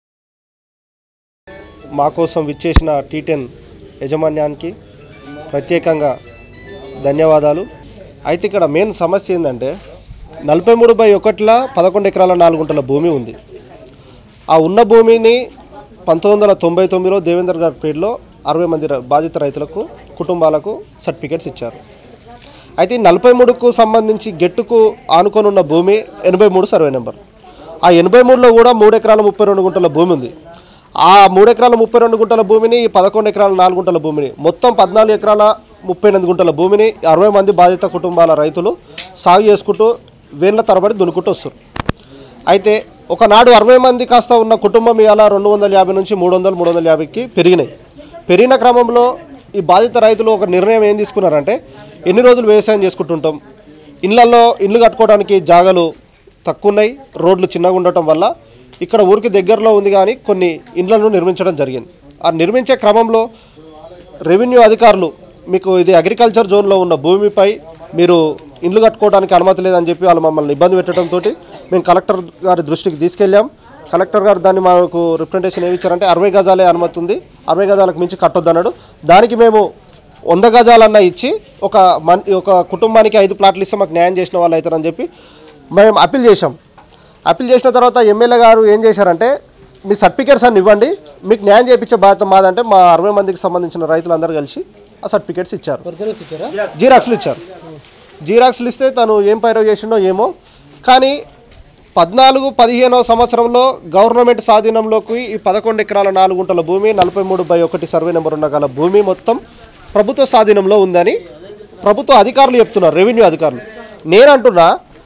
మా కోసం విచ్చేసిన T10 యాజమాన్యానికి ప్రత్యేకంగా ధన్యవాదాలు. అయితే ఇక్కడ మెయిన్ సమస్య ఏంటంటే 43/1 11 ఎకరాల 4 గుంటల భూమి ఉంది. ఆ ఉన్న భూమిని 1999లో దేవేందర్ గారి పేరులో 60 మంది బాధిత రైతులకు కుటుంబాలకు సర్టిఫికేట్స్ ఇచ్చారు. అయితే 43కు సంబంధించి గెట్టుకు ఆనుకొని ఉన్న భూమి 83 సర్వే నెంబర్. ఆ 83లో కూడా 3 ఎకరాల 32 గుంటల భూమి ఉంది. ఆ 3 ఎకరాల 32 గుంటల భూమిని 11 ఎకరాల 4 గుంటల భూమిని మొత్తం 14 ఎకరాల 38 గుంటల భూమిని 60 మంది బాధిత కుటుంబాల రైతులు సాగు చేసుకుంటూ వేళ్ల తరబడి దున్నుకుంటూ వస్తారు. అయితే ఒకనాడు 60 మంది కాస్త ఉన్న కుటుంబం ఇవాళ 250 నుంచి 300, 350కి పెరిగినాయి. పెరిగిన క్రమంలో ఈ బాధిత రైతులు ఒక నిర్ణయం ఏం తీసుకున్నారంటే, ఎన్ని రోజులు వ్యవసాయం చేసుకుంటుంటాం, ఇళ్ళు కట్టుకోవడానికి జాగాలు తక్కువ ఉన్నాయి, రోడ్లు చిన్నగా ఉండటం వల్ల ఇక్కడ ఊరికి దగ్గరలో ఉంది కానీ కొన్ని ఇండ్లను నిర్మించడం జరిగింది. ఆ నిర్మించే క్రమంలో రెవెన్యూ అధికారులు మీకు ఇది అగ్రికల్చర్ జోన్లో ఉన్న భూమిపై మీరు ఇండ్లు కట్టుకోవడానికి అనుమతి లేదని చెప్పి వాళ్ళు మమ్మల్ని ఇబ్బంది పెట్టడంతో మేము కలెక్టర్ గారి దృష్టికి తీసుకెళ్ళాం. కలెక్టర్ గారు దాన్ని మాకు రిప్రజెంటేషన్ ఏమి ఇచ్చారంటే 60 గజాలే అనుమతి ఉంది, 60 గజాలకు మించి కట్టొద్దు అన్నాడు. దానికి మేము 100 గజాలన్నా ఇచ్చి ఒక కుటుంబానికి 5 ప్లాట్లు ఇస్తే మాకు న్యాయం చేసిన వాళ్ళు అవుతారని చెప్పి మేము అప్పీల్ చేశాం. అప్పీల్ చేసిన తర్వాత ఎమ్మెల్యే గారు ఏం చేశారంటే, మీ సర్టిఫికేట్స్ అన్ని ఇవ్వండి, మీకు న్యాయం చేయించే బాధ్యత మాదంటే మా 60 మందికి సంబంధించిన రైతులందరూ కలిసి ఆ సర్టిఫికేట్స్ ఇచ్చారు. జీరాక్స్లు ఇచ్చారు. జీరాక్స్లు ఇస్తే తను ఏం పైరవ్ చేసిండో ఏమో, కానీ 14-15వ సంవత్సరంలో గవర్నమెంట్ స్వాధీనంలోకి ఈ 11 ఎకరాల 4 గుంటల భూమి 43/1 సర్వే నెంబర్ ఉన్న గల భూమి మొత్తం ప్రభుత్వ స్వాధీనంలో ఉందని ప్రభుత్వ అధికారులు చెప్తున్నారు, రెవెన్యూ అధికారులు. నేనంటున్నా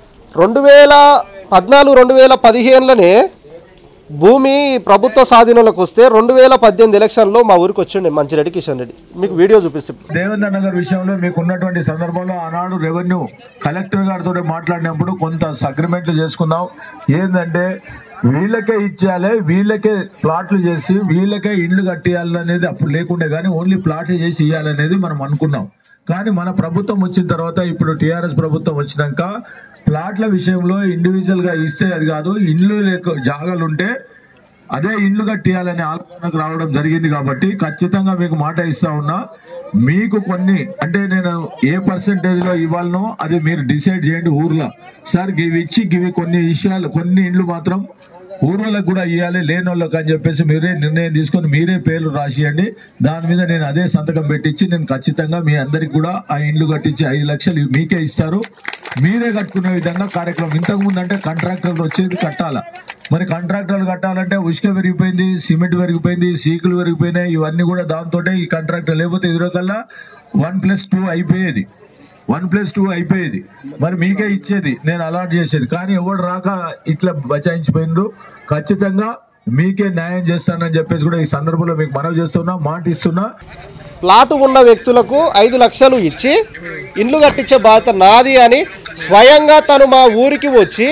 2014-2015లోనే భూమి ప్రభుత్వ స్వాధీనంలోకి వస్తే 2018 ఎలక్షన్లో మా ఊరికి వచ్చిండే మంచిరెడ్డి కిషన్ రెడ్డి, మీకు వీడియో చూపిస్తాం. దేవేంద్ర నగర్ విషయంలో మీకు ఉన్నటువంటి సందర్భంలో ఆనాడు రెవెన్యూ కలెక్టర్ గారితో మాట్లాడినప్పుడు కొంత అగ్రిమెంట్లు చేసుకుందాం. ఏంటంటే వీళ్ళకే ఇచ్చేయాలి, వీళ్ళకే ప్లాట్లు చేసి వీళ్ళకే ఇండ్లు కట్టియాలనేది అప్పుడు లేకుండే, కానీ ఓన్లీ ప్లాట్లు చేసి ఇవ్వాలనేది మనం అనుకున్నాం. కానీ మన ప్రభుత్వం వచ్చిన తర్వాత ఇప్పుడు టీఆర్ఎస్ ప్రభుత్వం వచ్చినాక ప్లాట్ల విషయంలో ఇండివిజువల్గా ఇస్తే అది కాదు, ఇండ్లు జాగాలుంటే అదే ఇండ్లు కట్టియాలనే ఆలోచనకు రావడం జరిగింది. కాబట్టి ఖచ్చితంగా మీకు మాట ఇస్తా ఉన్నా, మీకు కొన్ని అంటే నేను ఏ పర్సెంటేజ్లో ఇవ్వాలనో అది మీరు డిసైడ్ చేయండి ఊర్లో. సార్ ఇవి ఇచ్చి ఇవి కొన్ని విషయాలు కొన్ని ఇండ్లు మాత్రం ఊర్లకు కూడా ఇవ్వాలి, లేని వాళ్ళకి అని చెప్పేసి మీరే నిర్ణయం తీసుకొని మీరే పేర్లు రాసియండి. దాని మీద నేను అదే సంతకం పెట్టించి నేను ఖచ్చితంగా మీ అందరికి కూడా ఆ ఇండ్లు కట్టించి 5 లక్షలు మీకే ఇస్తారు, మీరే కట్టుకునే విధంగా కార్యక్రమం. ఇంతకుముందు అంటే కాంట్రాక్టర్లు వచ్చేది కట్టాలా, మరి కాంట్రాక్టర్లు కట్టాలంటే ఉష్క పెరిగిపోయింది, సిమెంట్ పెరిగిపోయింది, సీకులు పెరిగిపోయినాయి, ఇవన్నీ కూడా దాంతో ఈ కాంట్రాక్టర్ లేకపోతే ఎదురుకల్లా 1+2 అయిపోయేది, 1+2 అయిపోయేది. మరి మీకే ఇచ్చేది, నేను అలాట్ చేసేది. కానీ ఎవడు రాక ఇట్లా బచాయించిపోయిండ్రు. ఖచ్చితంగా మీకే న్యాయం చేస్తానని చెప్పేసి కూడా ఈ సందర్భంలో మీకు మనవి చేస్తున్నా, మాట ఇస్తున్నా. ప్లాటు ఉన్న వ్యక్తులకు 5 లక్షలు ఇచ్చి ఇండ్లు కట్టించే బాధ్యత నాది అని స్వయంగా తను మా ఊరికి వచ్చి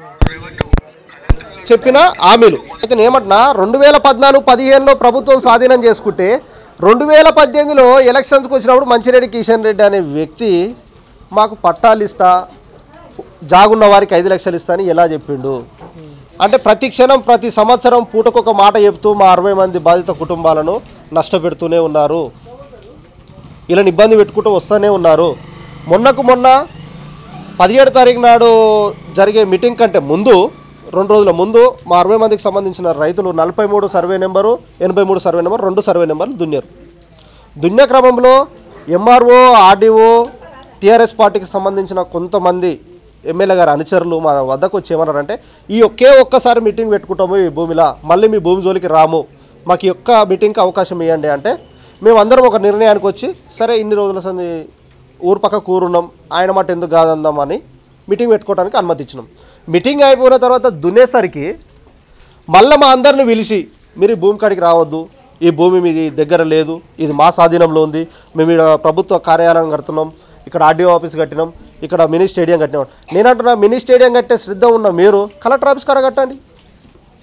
చెప్పిన హామీలు. అయితే ఏమంటున్నా 2014-15లో ప్రభుత్వం స్వాధీనం చేసుకుంటే 2018లో ఎలక్షన్స్కి వచ్చినప్పుడు మంచిరెడ్డి కిషన్ రెడ్డి అనే వ్యక్తి మాకు పట్టాలు ఇస్తా, జాగున్న వారికి 5 లక్షలు ఇస్తా అని ఎలా చెప్పిండు అంటే, ప్రతి క్షణం ప్రతి సంవత్సరం పూటకొక మాట చెప్తూ మా 60 మంది బాధిత కుటుంబాలను నష్టపెడుతూనే ఉన్నారు, ఇలా ఇబ్బంది పెట్టుకుంటూ వస్తూనే ఉన్నారు. మొన్న 17 తారీఖు నాడు జరిగే మీటింగ్ కంటే ముందు 2 రోజుల ముందు మా 60 మందికి సంబంధించిన రైతులు 43 survey number, 83 survey number, 2 survey నెంబర్లు దున్నారు. దున్న క్రమంలో ఎంఆర్ఓ, ఆర్డీఓ, టీఆర్ఎస్ పార్టీకి సంబంధించిన కొంతమంది ఎమ్మెల్యే గారి అనుచరులు మా వద్దకు వచ్చి ఏమన్నారంటే, ఈ ఒక్కసారి మీటింగ్ పెట్టుకుంటాము ఈ భూమిలో, మళ్ళీ మీ భూమి జోలికి రాము, మాకు ఈ ఒక్క మీటింగ్కి అవకాశం ఇవ్వండి అంటే, మేమందరం ఒక నిర్ణయానికి వచ్చి సరే ఇన్ని రోజుల సంది ఊరు పక్క కూరున్నాం, ఆయన మాట ఎందుకు కాదందామని మీటింగ్ పెట్టుకోవడానికి అనుమతి ఇచ్చినాం. మీటింగ్ అయిపోయిన తర్వాత దున్నేసరికి మళ్ళీ మా అందరిని పిలిచి మీరు ఈ భూమి కాడికి రావద్దు, ఈ భూమి మీది దగ్గర లేదు, ఇది మా స్వాధీనంలో ఉంది, మేము ఇక్కడ ప్రభుత్వ కార్యాలయం కడుతున్నాం, ఇక్కడ ఆర్డీఓ ఆఫీస్ కట్టినాం, ఇక్కడ మినీ స్టేడియం కట్టినాం. నేనంటున్నా మినీ స్టేడియం కట్టే శ్రద్ధ ఉన్న మీరు కలెక్టర్ ఆఫీస్ కాడ కట్టండి.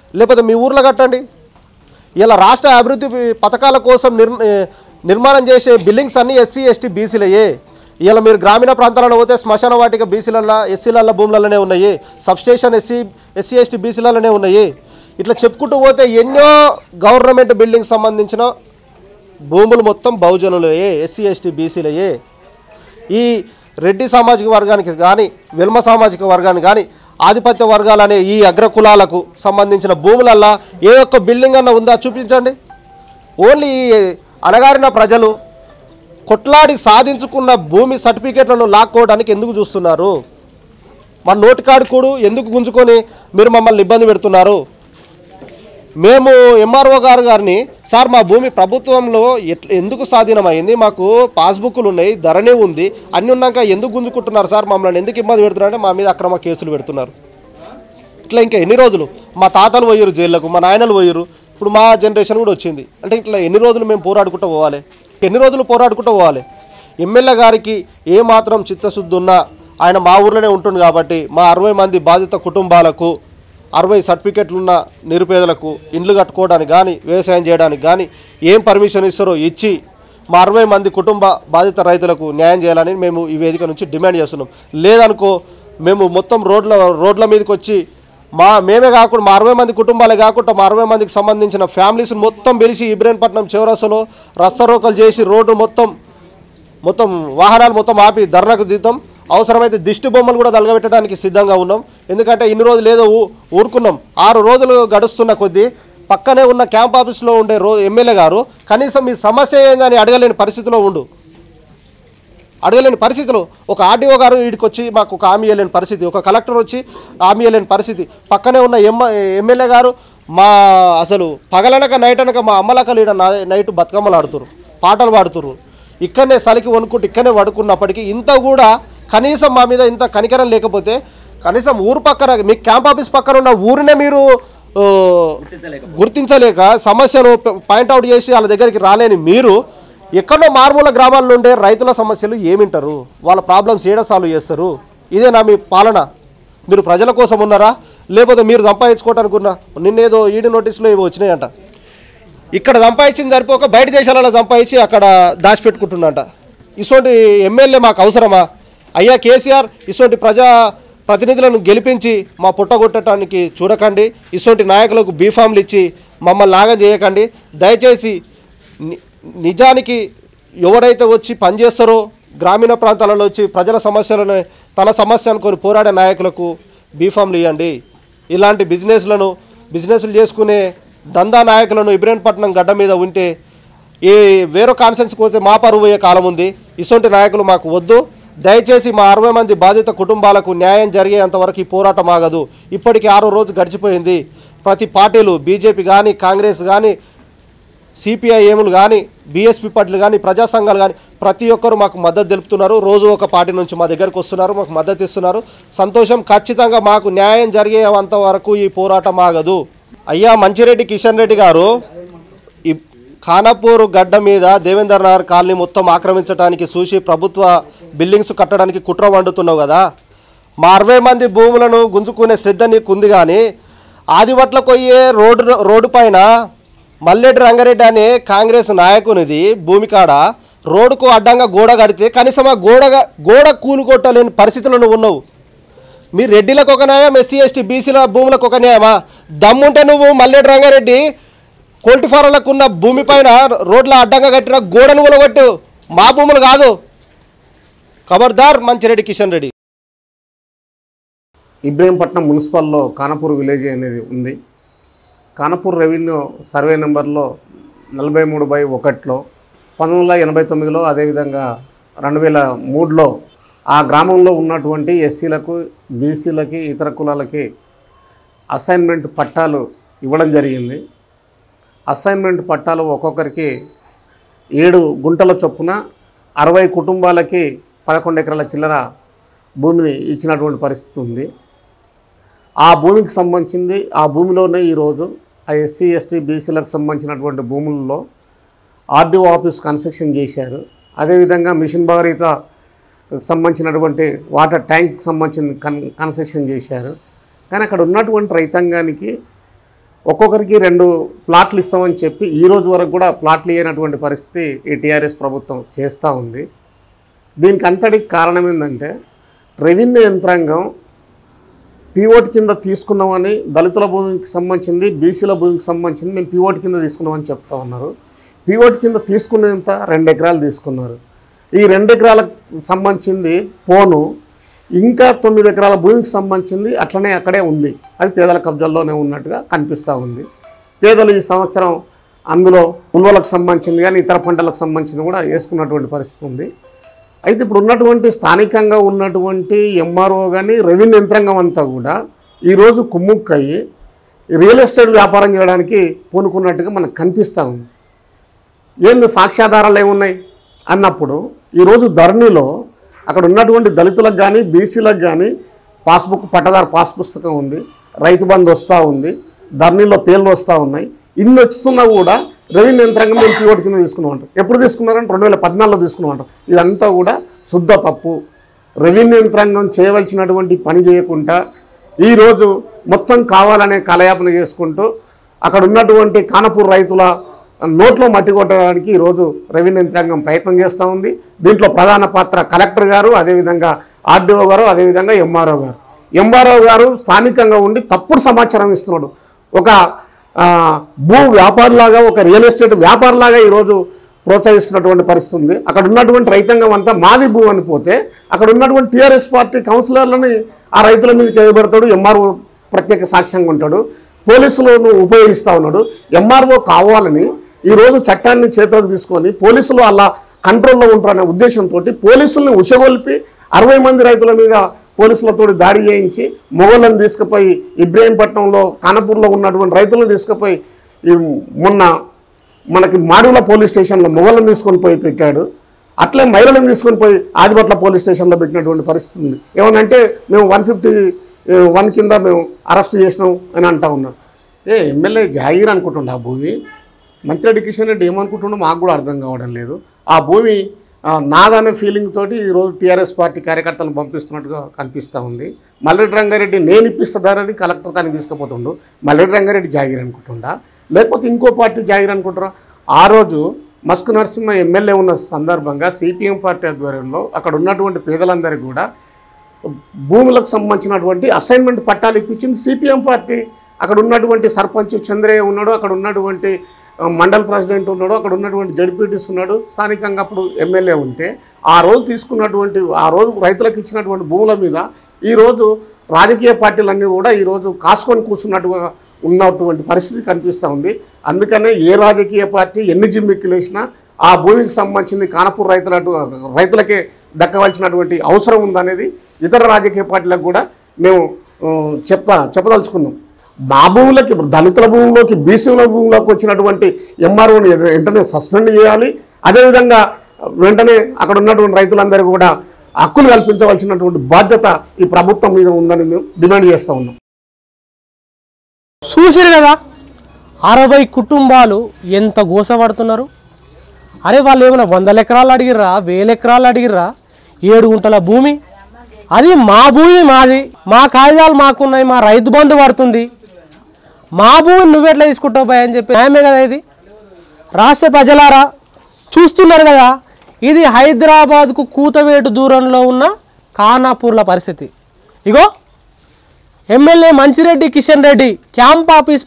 లేకపోతే మీ ఊర్లో కట్టండి. ఇలా రాష్ట్ర అభివృద్ధి పథకాల కోసం నిర్మాణం చేసే బిల్డింగ్స్ అన్నీ ఎస్సీ ఎస్టీ బీసీలయ్యే. ఇలా మీరు గ్రామీణ ప్రాంతాలలో పోతే శ్మశాన వాటిక బీసీలల్లో ఎస్సీలల్లో భూములలోనే ఉన్నాయి, సబ్స్టేషన్ ఎస్సీ ఎస్టీ బీసీలలోనే ఉన్నాయి. ఇట్లా చెప్పుకుంటూ పోతే ఎన్నో గవర్నమెంట్ బిల్డింగ్స్ సంబంధించిన భూములు మొత్తం బహుజనులయే, ఎస్సీ ఎస్టీ బీసీలయే. ఈ రెడ్డి సామాజిక వర్గానికి కానీ వెల్మ సామాజిక వర్గానికి కానీ ఆధిపత్య వర్గాలనే ఈ అగ్రకులాలకు సంబంధించిన భూములల్లా ఏ ఒక్క బిల్డింగ్ అన్న ఉందా చూపించండి. ఓన్లీ అణగారిన ప్రజలు కొట్లాడి సాధించుకున్న భూమి సర్టిఫికేట్లను లాక్కోవడానికి ఎందుకు చూస్తున్నారు? మన నోటికాడు కూడా ఎందుకు గుంజుకొని మీరు మమ్మల్ని ఇబ్బంది పెడుతున్నారు? మేము ఎంఆర్ఓ గారిని సార్ మా భూమి ప్రభుత్వంలో ఎందుకు స్వాధీనమైంది, మాకు పాస్బుక్లు ఉన్నాయి, ధరణి ఉంది, అన్నీ ఉన్నాక ఎందుకు గుంజుకుంటున్నారు సార్, మమ్మల్ని ఎందుకు ఇబ్బంది పెడుతున్నారంటే మా మీద అక్రమ కేసులు పెడుతున్నారు. ఇట్లా ఇంకా ఎన్ని రోజులు? మా తాతలు పోయారు జైళ్ళకు, మా నాయనలు పోయారు, ఇప్పుడు మా జనరేషన్ కూడా వచ్చింది. అంటే ఇట్లా ఎన్ని రోజులు మేము పోరాడుకుంటూ పోవాలి? ఎన్ని రోజులు పోరాడుకుంటూ పోవాలి? ఎమ్మెల్యే గారికి ఏమాత్రం చిత్తశుద్ధి ఉన్నా ఆయన మా ఊర్లోనే ఉంటుంది కాబట్టి మా 60 మంది బాధిత కుటుంబాలకు 60 సర్టిఫికెట్లున్న నిరుపేదలకు ఇండ్లు కట్టుకోవడానికి కానీ వ్యవసాయం చేయడానికి కానీ ఏం పర్మిషన్ ఇస్తారో ఇచ్చి మా 60 మంది కుటుంబ బాధిత రైతులకు న్యాయం చేయాలని మేము ఈ వేదిక నుంచి డిమాండ్ చేస్తున్నాం. లేదనుకో మేము మొత్తం రోడ్ల మీదకి వచ్చి మేమే కాకుండా మా 60 మంది కుటుంబాలే కాకుండా మా 60 మందికి సంబంధించిన ఫ్యామిలీస్ మొత్తం పిలిచి ఇబ్రహీంపట్నం చౌరస్తాలో రస్తారోకలు చేసి రోడ్డు మొత్తం వాహనాలు మొత్తం ఆపి ధర్నాకు దిద్దాం. అవసరమైతే దిష్టి బొమ్మలు కూడా తలగబెట్టడానికి సిద్ధంగా ఉన్నాం. ఎందుకంటే ఇన్ని రోజులు ఏదో ఊరుకున్నాం. 6 రోజులు గడుస్తున్న కొద్దీ పక్కనే ఉన్న క్యాంప్ ఆఫీస్లో ఉండే ఎమ్మెల్యే గారు కనీసం మీ సమస్య ఏందని అడగలేని పరిస్థితిలో పరిస్థితిలో ఒక ఆర్డీఓ గారు వీడికి వచ్చి మాకు ఒక హామీ ఇవ్వలేని పరిస్థితి, ఒక కలెక్టర్ వచ్చి హామీ ఇవ్వలేని పరిస్థితి, పక్కనే ఉన్న ఎమ్మెల్యే గారు అసలు పగలనక నైట్ అనక మా అమ్మలకలు ఈడ నైట్ బతుకమ్మలు ఆడుతురు, పాటలు పాడుతురు, ఇక్కడనే సలికి వణుకుంటూ ఇక్కడనే పడుకున్నప్పటికీ ఇంత కూడా కనీసం మా మీద ఇంత కనికరం లేకపోతే కనీసం ఊరు పక్కన మీ క్యాంప్ ఆఫీస్ పక్కన ఉన్న ఊరినే మీరు గుర్తించలేక సమస్యను పాయింట్అవుట్ చేసి వాళ్ళ దగ్గరికి రాలేని మీరు ఎక్కడో మారుమూల గ్రామాల్లో ఉండే రైతుల సమస్యలు ఏమింటారు? వాళ్ళ ప్రాబ్లమ్స్ ఏడ సాల్వ్ చేస్తారు? ఇదేనా మీ పాలన? మీరు ప్రజల కోసం ఉన్నారా లేకపోతే మీరు సంపాదించుకోవటానికి ఉన్నా? నిన్నేదో ఈడీ నోటీసులో ఏవో వచ్చినాయంట, ఇక్కడ సంపాదించింది సరిపోక బయట దేశాలలో సంపాదించి అక్కడ దాచిపెట్టుకుంటున్నట. ఇటువంటి ఎమ్మెల్యే మాకు అవసరమా? అయ్యా కేసీఆర్, ఇటువంటి ప్రతినిధులను గెలిపించి మా పుట్టగొట్టడానికి చూడకండి. ఇటువంటి నాయకులకు బీఫామ్లు ఇచ్చి మమ్మల్ని లాగా చేయకండి. దయచేసి నిజానికి ఎవరైతే వచ్చి పనిచేస్తారో గ్రామీణ ప్రాంతాలలో వచ్చి ప్రజల సమస్యలను తన సమస్య అనుకొని పోరాడే నాయకులకు బీఫామ్లు ఇవ్వండి. ఇలాంటి బిజినెస్లు చేసుకునే దందా నాయకులను ఇబ్రహీంపట్నం గడ్డ మీద ఉంటే వేరే కాన్సెన్స్కి పోతే మా పరువు పోయే కాలం ఉంది. ఇటువంటి నాయకులు మాకు వద్దు. దయచేసి మా 60 మంది బాధిత కుటుంబాలకు న్యాయం జరిగేంతవరకు ఈ పోరాటం ఆగదు. ఇప్పటికీ 6వ రోజు గడిచిపోయింది. ప్రతి పార్టీలు బీజేపీ కానీ కాంగ్రెస్ కానీ సిపిఐఎంలు కానీ బీఎస్పీ పార్టీలు కానీ ప్రజా సంఘాలు కానీ ప్రతి ఒక్కరు మాకు మద్దతు తెలుపుతున్నారు. రోజు ఒక పార్టీ నుంచి మా దగ్గరకు వస్తున్నారు, మాకు మద్దతు ఇస్తున్నారు. సంతోషం. ఖచ్చితంగా మాకు న్యాయం జరిగేంత వరకు ఈ పోరాటం ఆగదు. అయ్యా మంచిరెడ్డి కిషన్ రెడ్డి గారు ఈ ఖానాపూర్ గడ్డ మీద దేవేందర్ నగర్ కాలనీ మొత్తం ఆక్రమించడానికి చూసి ప్రభుత్వ బిల్డింగ్స్ కట్టడానికి కుట్ర వండుతున్నావు కదా. మా 60 మంది భూములను గుంజుకునే శ్రద్ధ నీకు ఉంది కానీ ఆదివట్లకు పోయే రోడ్డు పైన మల్లెడ్డి రంగారెడ్డి అనే కాంగ్రెస్ నాయకునిది భూమి కాడ రోడ్డుకు అడ్డంగా గోడ కడితే కనీసం ఆ గోడ కూలుకొట్టలేని పరిస్థితుల్లో ఉన్నావు. మీ రెడ్డిలకు ఒక న్యాయం, ఎస్సీ ఎస్టీ బీసీల భూములకు ఒక న్యాయమా? దమ్ముంటే నువ్వు మల్లెడ్డి రంగారెడ్డి కోల్టిఫారాలకు ఉన్న భూమి పైన రోడ్ల అడ్డంగా కట్టిన గోడను కూలగొట్టు, మా భూములు కాదు. ఖబర్దార్ మంచిరెడ్డి కిషన్ రెడ్డి. ఇబ్రహీంపట్నం మున్సిపల్లో కానపూర్ విలేజ్ అనేది ఉంది. కానపూర్ రెవెన్యూ సర్వే నెంబర్లో 43/1లో 1989లో అదేవిధంగా 2003లో ఆ గ్రామంలో ఉన్నటువంటి ఎస్సీలకు బీసీలకి ఇతర కులాలకి అసైన్మెంట్ పట్టాలు ఇవ్వడం జరిగింది. అసైన్మెంట్ పట్టాలు ఒక్కొక్కరికి 7 గుంటల చొప్పున 60 కుటుంబాలకి 11 ఎకరాల చిల్లర భూమిని ఇచ్చినటువంటి పరిస్థితి ఉంది. ఆ భూమికి సంబంధించింది ఆ భూమిలోనే ఈరోజు ఆ ఎస్సీ ఎస్టీ బీసీలకు సంబంధించినటువంటి భూముల్లో ఆర్డీఓ ఆఫీస్ కన్స్ట్రక్షన్ చేశారు. అదేవిధంగా మిషన్ భగీరథ సంబంధించినటువంటి వాటర్ ట్యాంక్ సంబంధించిన కన్స్ట్రక్షన్ చేశారు. కానీ అక్కడ ఉన్నటువంటి రైతాంగానికి ఒక్కొక్కరికి 2 ప్లాట్లు ఇస్తామని చెప్పి ఈ రోజు వరకు కూడా ప్లాట్లు ఇవ్వనటువంటి పరిస్థితి ఈ టీఆర్ఎస్ ప్రభుత్వం చేస్తూ ఉంది. దీనికి అంతటికి కారణం ఏంటంటే రెవెన్యూ యంత్రాంగం పీఓటి కింద తీసుకున్నామని దళితుల భూమికి సంబంధించింది, బీసీల భూమికి సంబంధించింది మేము పీఓటి కింద తీసుకున్నామని చెప్తా ఉన్నారు. పీఓటి కింద తీసుకునేంత 2 ఎకరాలు తీసుకున్నారు. ఈ 2 ఎకరాలకు సంబంధించింది పోను ఇంకా 9 ఎకరాల భూమికి సంబంధించింది అట్లనే అక్కడే ఉంది. అది పేదల కబ్జాల్లోనే ఉన్నట్టుగా కనిపిస్తూ ఉంది. పేదలు ఈ సంవత్సరం అందులో ఉల్వలకు సంబంధించింది కానీ ఇతర పంటలకు సంబంధించింది కూడా వేసుకున్నటువంటి పరిస్థితి ఉంది. అయితే ఇప్పుడు ఉన్నటువంటి స్థానికంగా ఉన్నటువంటి ఎంఆర్ఓ కానీ రెవెన్యూ యంత్రాంగం అంతా కూడా ఈరోజు కుమ్ముక్కయ్యి రియల్ ఎస్టేట్ వ్యాపారం చేయడానికి పూనుకున్నట్టుగా మనకు కనిపిస్తూ ఉంది. ఏంది సాక్ష్యాధారాలు ఏమున్నాయి అన్నప్పుడు ఈరోజు ధరణిలో అక్కడ ఉన్నటువంటి దళితులకు కానీ బీసీలకు కానీ పాస్బుక్ పట్టదారు పాస్ పుస్తకం ఉంది, రైతు బంధు వస్తూ ఉంది, ధరణిలో పేర్లు వస్తూ ఉన్నాయి. ఇన్ని వస్తున్నా కూడా రెవెన్యూ యంత్రాంగం మేము పీఓటి కింద తీసుకున్నామంటారు. ఎప్పుడు తీసుకున్నారంటే 2014లో తీసుకున్నామంటారు. ఇదంతా కూడా శుద్ధ తప్పు. రెవెన్యూ యంత్రాంగం చేయవలసినటువంటి పని చేయకుండా ఈరోజు మొత్తం కావాలనే కలయాపన చేసుకుంటూ అక్కడ ఉన్నటువంటి కానపూర్ రైతుల నోట్లో మట్టి కొట్టడానికి ఈరోజు రెవెన్యూ యంత్రాంగం ప్రయత్నం చేస్తూ ఉంది. దీంట్లో ప్రధాన పాత్ర కలెక్టర్ గారు, అదేవిధంగా ఆర్డీఓ గారు, అదేవిధంగా ఎంఆర్ఓ గారు. ఎంఆర్ఓ గారు స్థానికంగా ఉండి తప్పుడు సమాచారం ఇస్తున్నాడు. ఒక భూ వ్యాపారులాగా, ఒక రియల్ ఎస్టేట్ వ్యాపారులాగా ఈరోజు ప్రోత్సహిస్తున్నటువంటి పరిస్థితి ఉంది. అక్కడ ఉన్నటువంటి రైతాంగం అంతా మాది భూ అని పోతే అక్కడ ఉన్నటువంటి టీఆర్ఎస్ పార్టీ కౌన్సిలర్లని ఆ రైతుల మీద చేయబెడతాడు. ఎంఆర్ఓ ప్రత్యేక సాక్ష్యంగా ఉంటాడు. పోలీసులను ఉపయోగిస్తూ ఉన్నాడు. ఎంఆర్ఓ కావాలని ఈరోజు చట్టాన్ని చేతులకు తీసుకొని పోలీసులు అలా కంట్రోల్లో ఉంటారనే ఉద్దేశంతో పోలీసుల్ని ఉషగొల్పి 60 మంది రైతుల మీద పోలీసులతో దాడి చేయించి మొగళ్ళను తీసుకుపోయి ఇబ్రహీంపట్నంలో కానపూర్లో ఉన్నటువంటి రైతులను తీసుకుపోయి మొన్న మనకి మాడుగుల పోలీస్ స్టేషన్లో మొగళ్ళను తీసుకొని పోయి పెట్టాడు. అట్లే మహిళలను తీసుకొని పోయి ఆదిపట్ల పోలీస్ స్టేషన్లో పెట్టినటువంటి పరిస్థితి ఉంది. ఏమనంటే మేము 151 కింద మేము అరెస్ట్ చేసినాం అని అంటా ఉన్నాం. ఎమ్మెల్యే జాగీర్ అనుకుంటుండే ఆ భూమి. మంచిరెడ్డి కిషన్ రెడ్డి ఏమనుకుంటుండో మాకు కూడా అర్థం కావడం లేదు. ఆ భూమి నాదనే ఫీలింగ్ తోటి ఈరోజు టీఆర్ఎస్ పార్టీ కార్యకర్తలను పంపిస్తున్నట్టుగా కనిపిస్తూ ఉంది. మల్లెడ్డి రంగారెడ్డి నేను ఇప్పిస్తారని కలెక్టర్ కానీ తీసుకుపోతుండు. మల్లెడ్డి రంగారెడ్డి జాగీర్ అనుకుంటుండా, లేకపోతే ఇంకో పార్టీ జాగీర్ అనుకుంటారా? ఆ రోజు మస్క్ నరసింహ ఎమ్మెల్యే ఉన్న సందర్భంగా సిపిఎం పార్టీ ఆధ్వర్యంలో అక్కడ ఉన్నటువంటి పేదలందరికీ కూడా భూములకు సంబంధించినటువంటి అసైన్మెంట్ పట్టాలు ఇప్పించింది సిపిఎం పార్టీ. అక్కడ ఉన్నటువంటి సర్పంచ్ చంద్రయ్య ఉన్నాడు, అక్కడ ఉన్నటువంటి మండల్ ప్రెసిడెంట్ ఉన్నాడు, అక్కడ ఉన్నటువంటి జడ్పీటీస్ ఉన్నాడు, స్థానికంగా అప్పుడు ఎమ్మెల్యే ఉంటే ఆ రోజు తీసుకున్నటువంటి ఆ రోజు రైతులకు ఇచ్చినటువంటి భూముల మీద ఈరోజు రాజకీయ పార్టీలన్నీ కూడా ఈరోజు కాసుకొని కూర్చున్నట్టుగా ఉన్నటువంటి పరిస్థితి కనిపిస్తూ ఉంది. అందుకనే ఏ రాజకీయ పార్టీ ఎన్ని జిమ్మిక్కులు వేసినా ఆ భూమికి సంబంధించింది కానపూర్ రైతులకే దక్కవలసినటువంటి అవసరం ఉందనేది ఇతర రాజకీయ పార్టీలకు కూడా మేము చెప్పదలుచుకున్నాం. మా భూములకి దళితుల భూముల్లోకి బీసీల భూముల్లోకి వచ్చినటువంటి ఎంఆర్ఓని వెంటనే సస్పెండ్ చేయాలి. అదేవిధంగా వెంటనే అక్కడ ఉన్నటువంటి రైతులందరికీ కూడా హక్కులు కల్పించవలసినటువంటి బాధ్యత ఈ ప్రభుత్వం మీద ఉందని మేము డిమాండ్ చేస్తూ ఉన్నాం. చూసిరు కదా 60 కుటుంబాలు ఎంత గోసపడుతున్నారు. అరే వాళ్ళు ఏమైనా 100 ఎకరాలు అడిగిర్రా, 1000 ఎకరాలు అడిగిర్రా? 7 గుంటల భూమి, అది మా భూమి, మాది, మా కాగితాలు మాకున్నాయి, మా రైతు బంధు పడుతుంది, మా భూమిని నువ్వెట్లా తీసుకుంటావు భయ అని చెప్పి న్యాయమే కదా ఇది. రాష్ట్ర ప్రజలారా చూస్తున్నారు కదా, ఇది హైదరాబాద్కు కూతవేటు దూరంలో ఉన్న ఖానాపూర్ల పరిస్థితి. ఇగో MLA Manchireddy Kishan Reddy camp office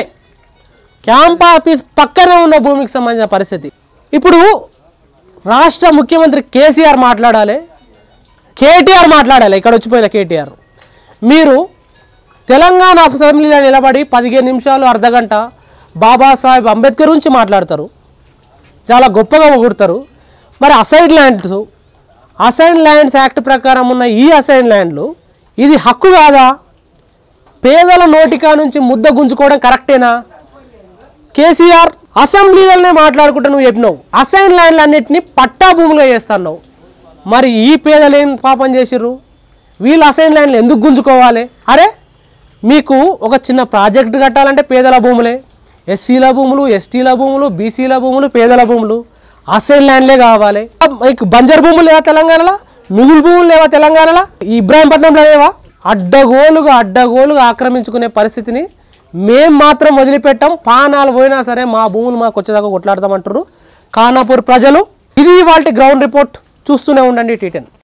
పక్కనే ఉన్న భూమికి సంబంధించిన పరిస్థితి. ఇప్పుడు రాష్ట్ర ముఖ్యమంత్రి కేసీఆర్ మాట్లాడాలి, కేటీఆర్ మాట్లాడాలి. ఇక్కడ వచ్చిపోయిన కేటీఆర్, మీరు తెలంగాణ అసెంబ్లీలో నిలబడి 15 నిమిషాలు అర్ధగంట బాబాసాహెబ్ అంబేద్కర్ గురించి మాట్లాడతారు, చాలా గొప్పగా పొగుడతారు. మరి అసైన్ ల్యాండ్స్ యాక్ట్ ప్రకారం ఉన్న ఈ అసైన్ ల్యాండ్లు ఇది హక్కు కాదా? పేదల నోటికా నుంచి ముద్ద గుంజుకోవడం కరెక్టేనా? కేసీఆర్ అసెంబ్లీలోనే మాట్లాడుకుంటూ నువ్వు చెప్పినావు అసైన్ ల్యాండ్లు అన్నింటినీ పట్టా భూములుగా చేస్తున్నావు. మరి ఈ పేదలు ఏం పాపం చేసిర్రు? వీళ్ళు అసైన్ ల్యాండ్లు ఎందుకు గుంజుకోవాలి? అరే మీకు ఒక చిన్న ప్రాజెక్టు కట్టాలంటే పేదల భూములే, ఎస్సీల భూములు, ఎస్టీల భూములు, బీసీల భూములు, పేదల భూములు, అసైన్ ల్యాండ్లే కావాలి. బంజర్ భూములు లేవా తెలంగాణలో? మిగులు భూములు లేవా తెలంగాణలో? ఇబ్రాహీంపట్నంలో లేవా? అడ్డగోలుగా ఆక్రమించుకునే పరిస్థితిని మేం మాత్రం వదిలిపెట్టాం, పానాలు పోయినా సరే మా భూములు మాకు వచ్చేదాకా కొట్లాడతామంటారు ఖానాపూర్ ప్రజలు. ఇది వాటి గ్రౌండ్ రిపోర్ట్. చూస్తూనే ఉండండి T10.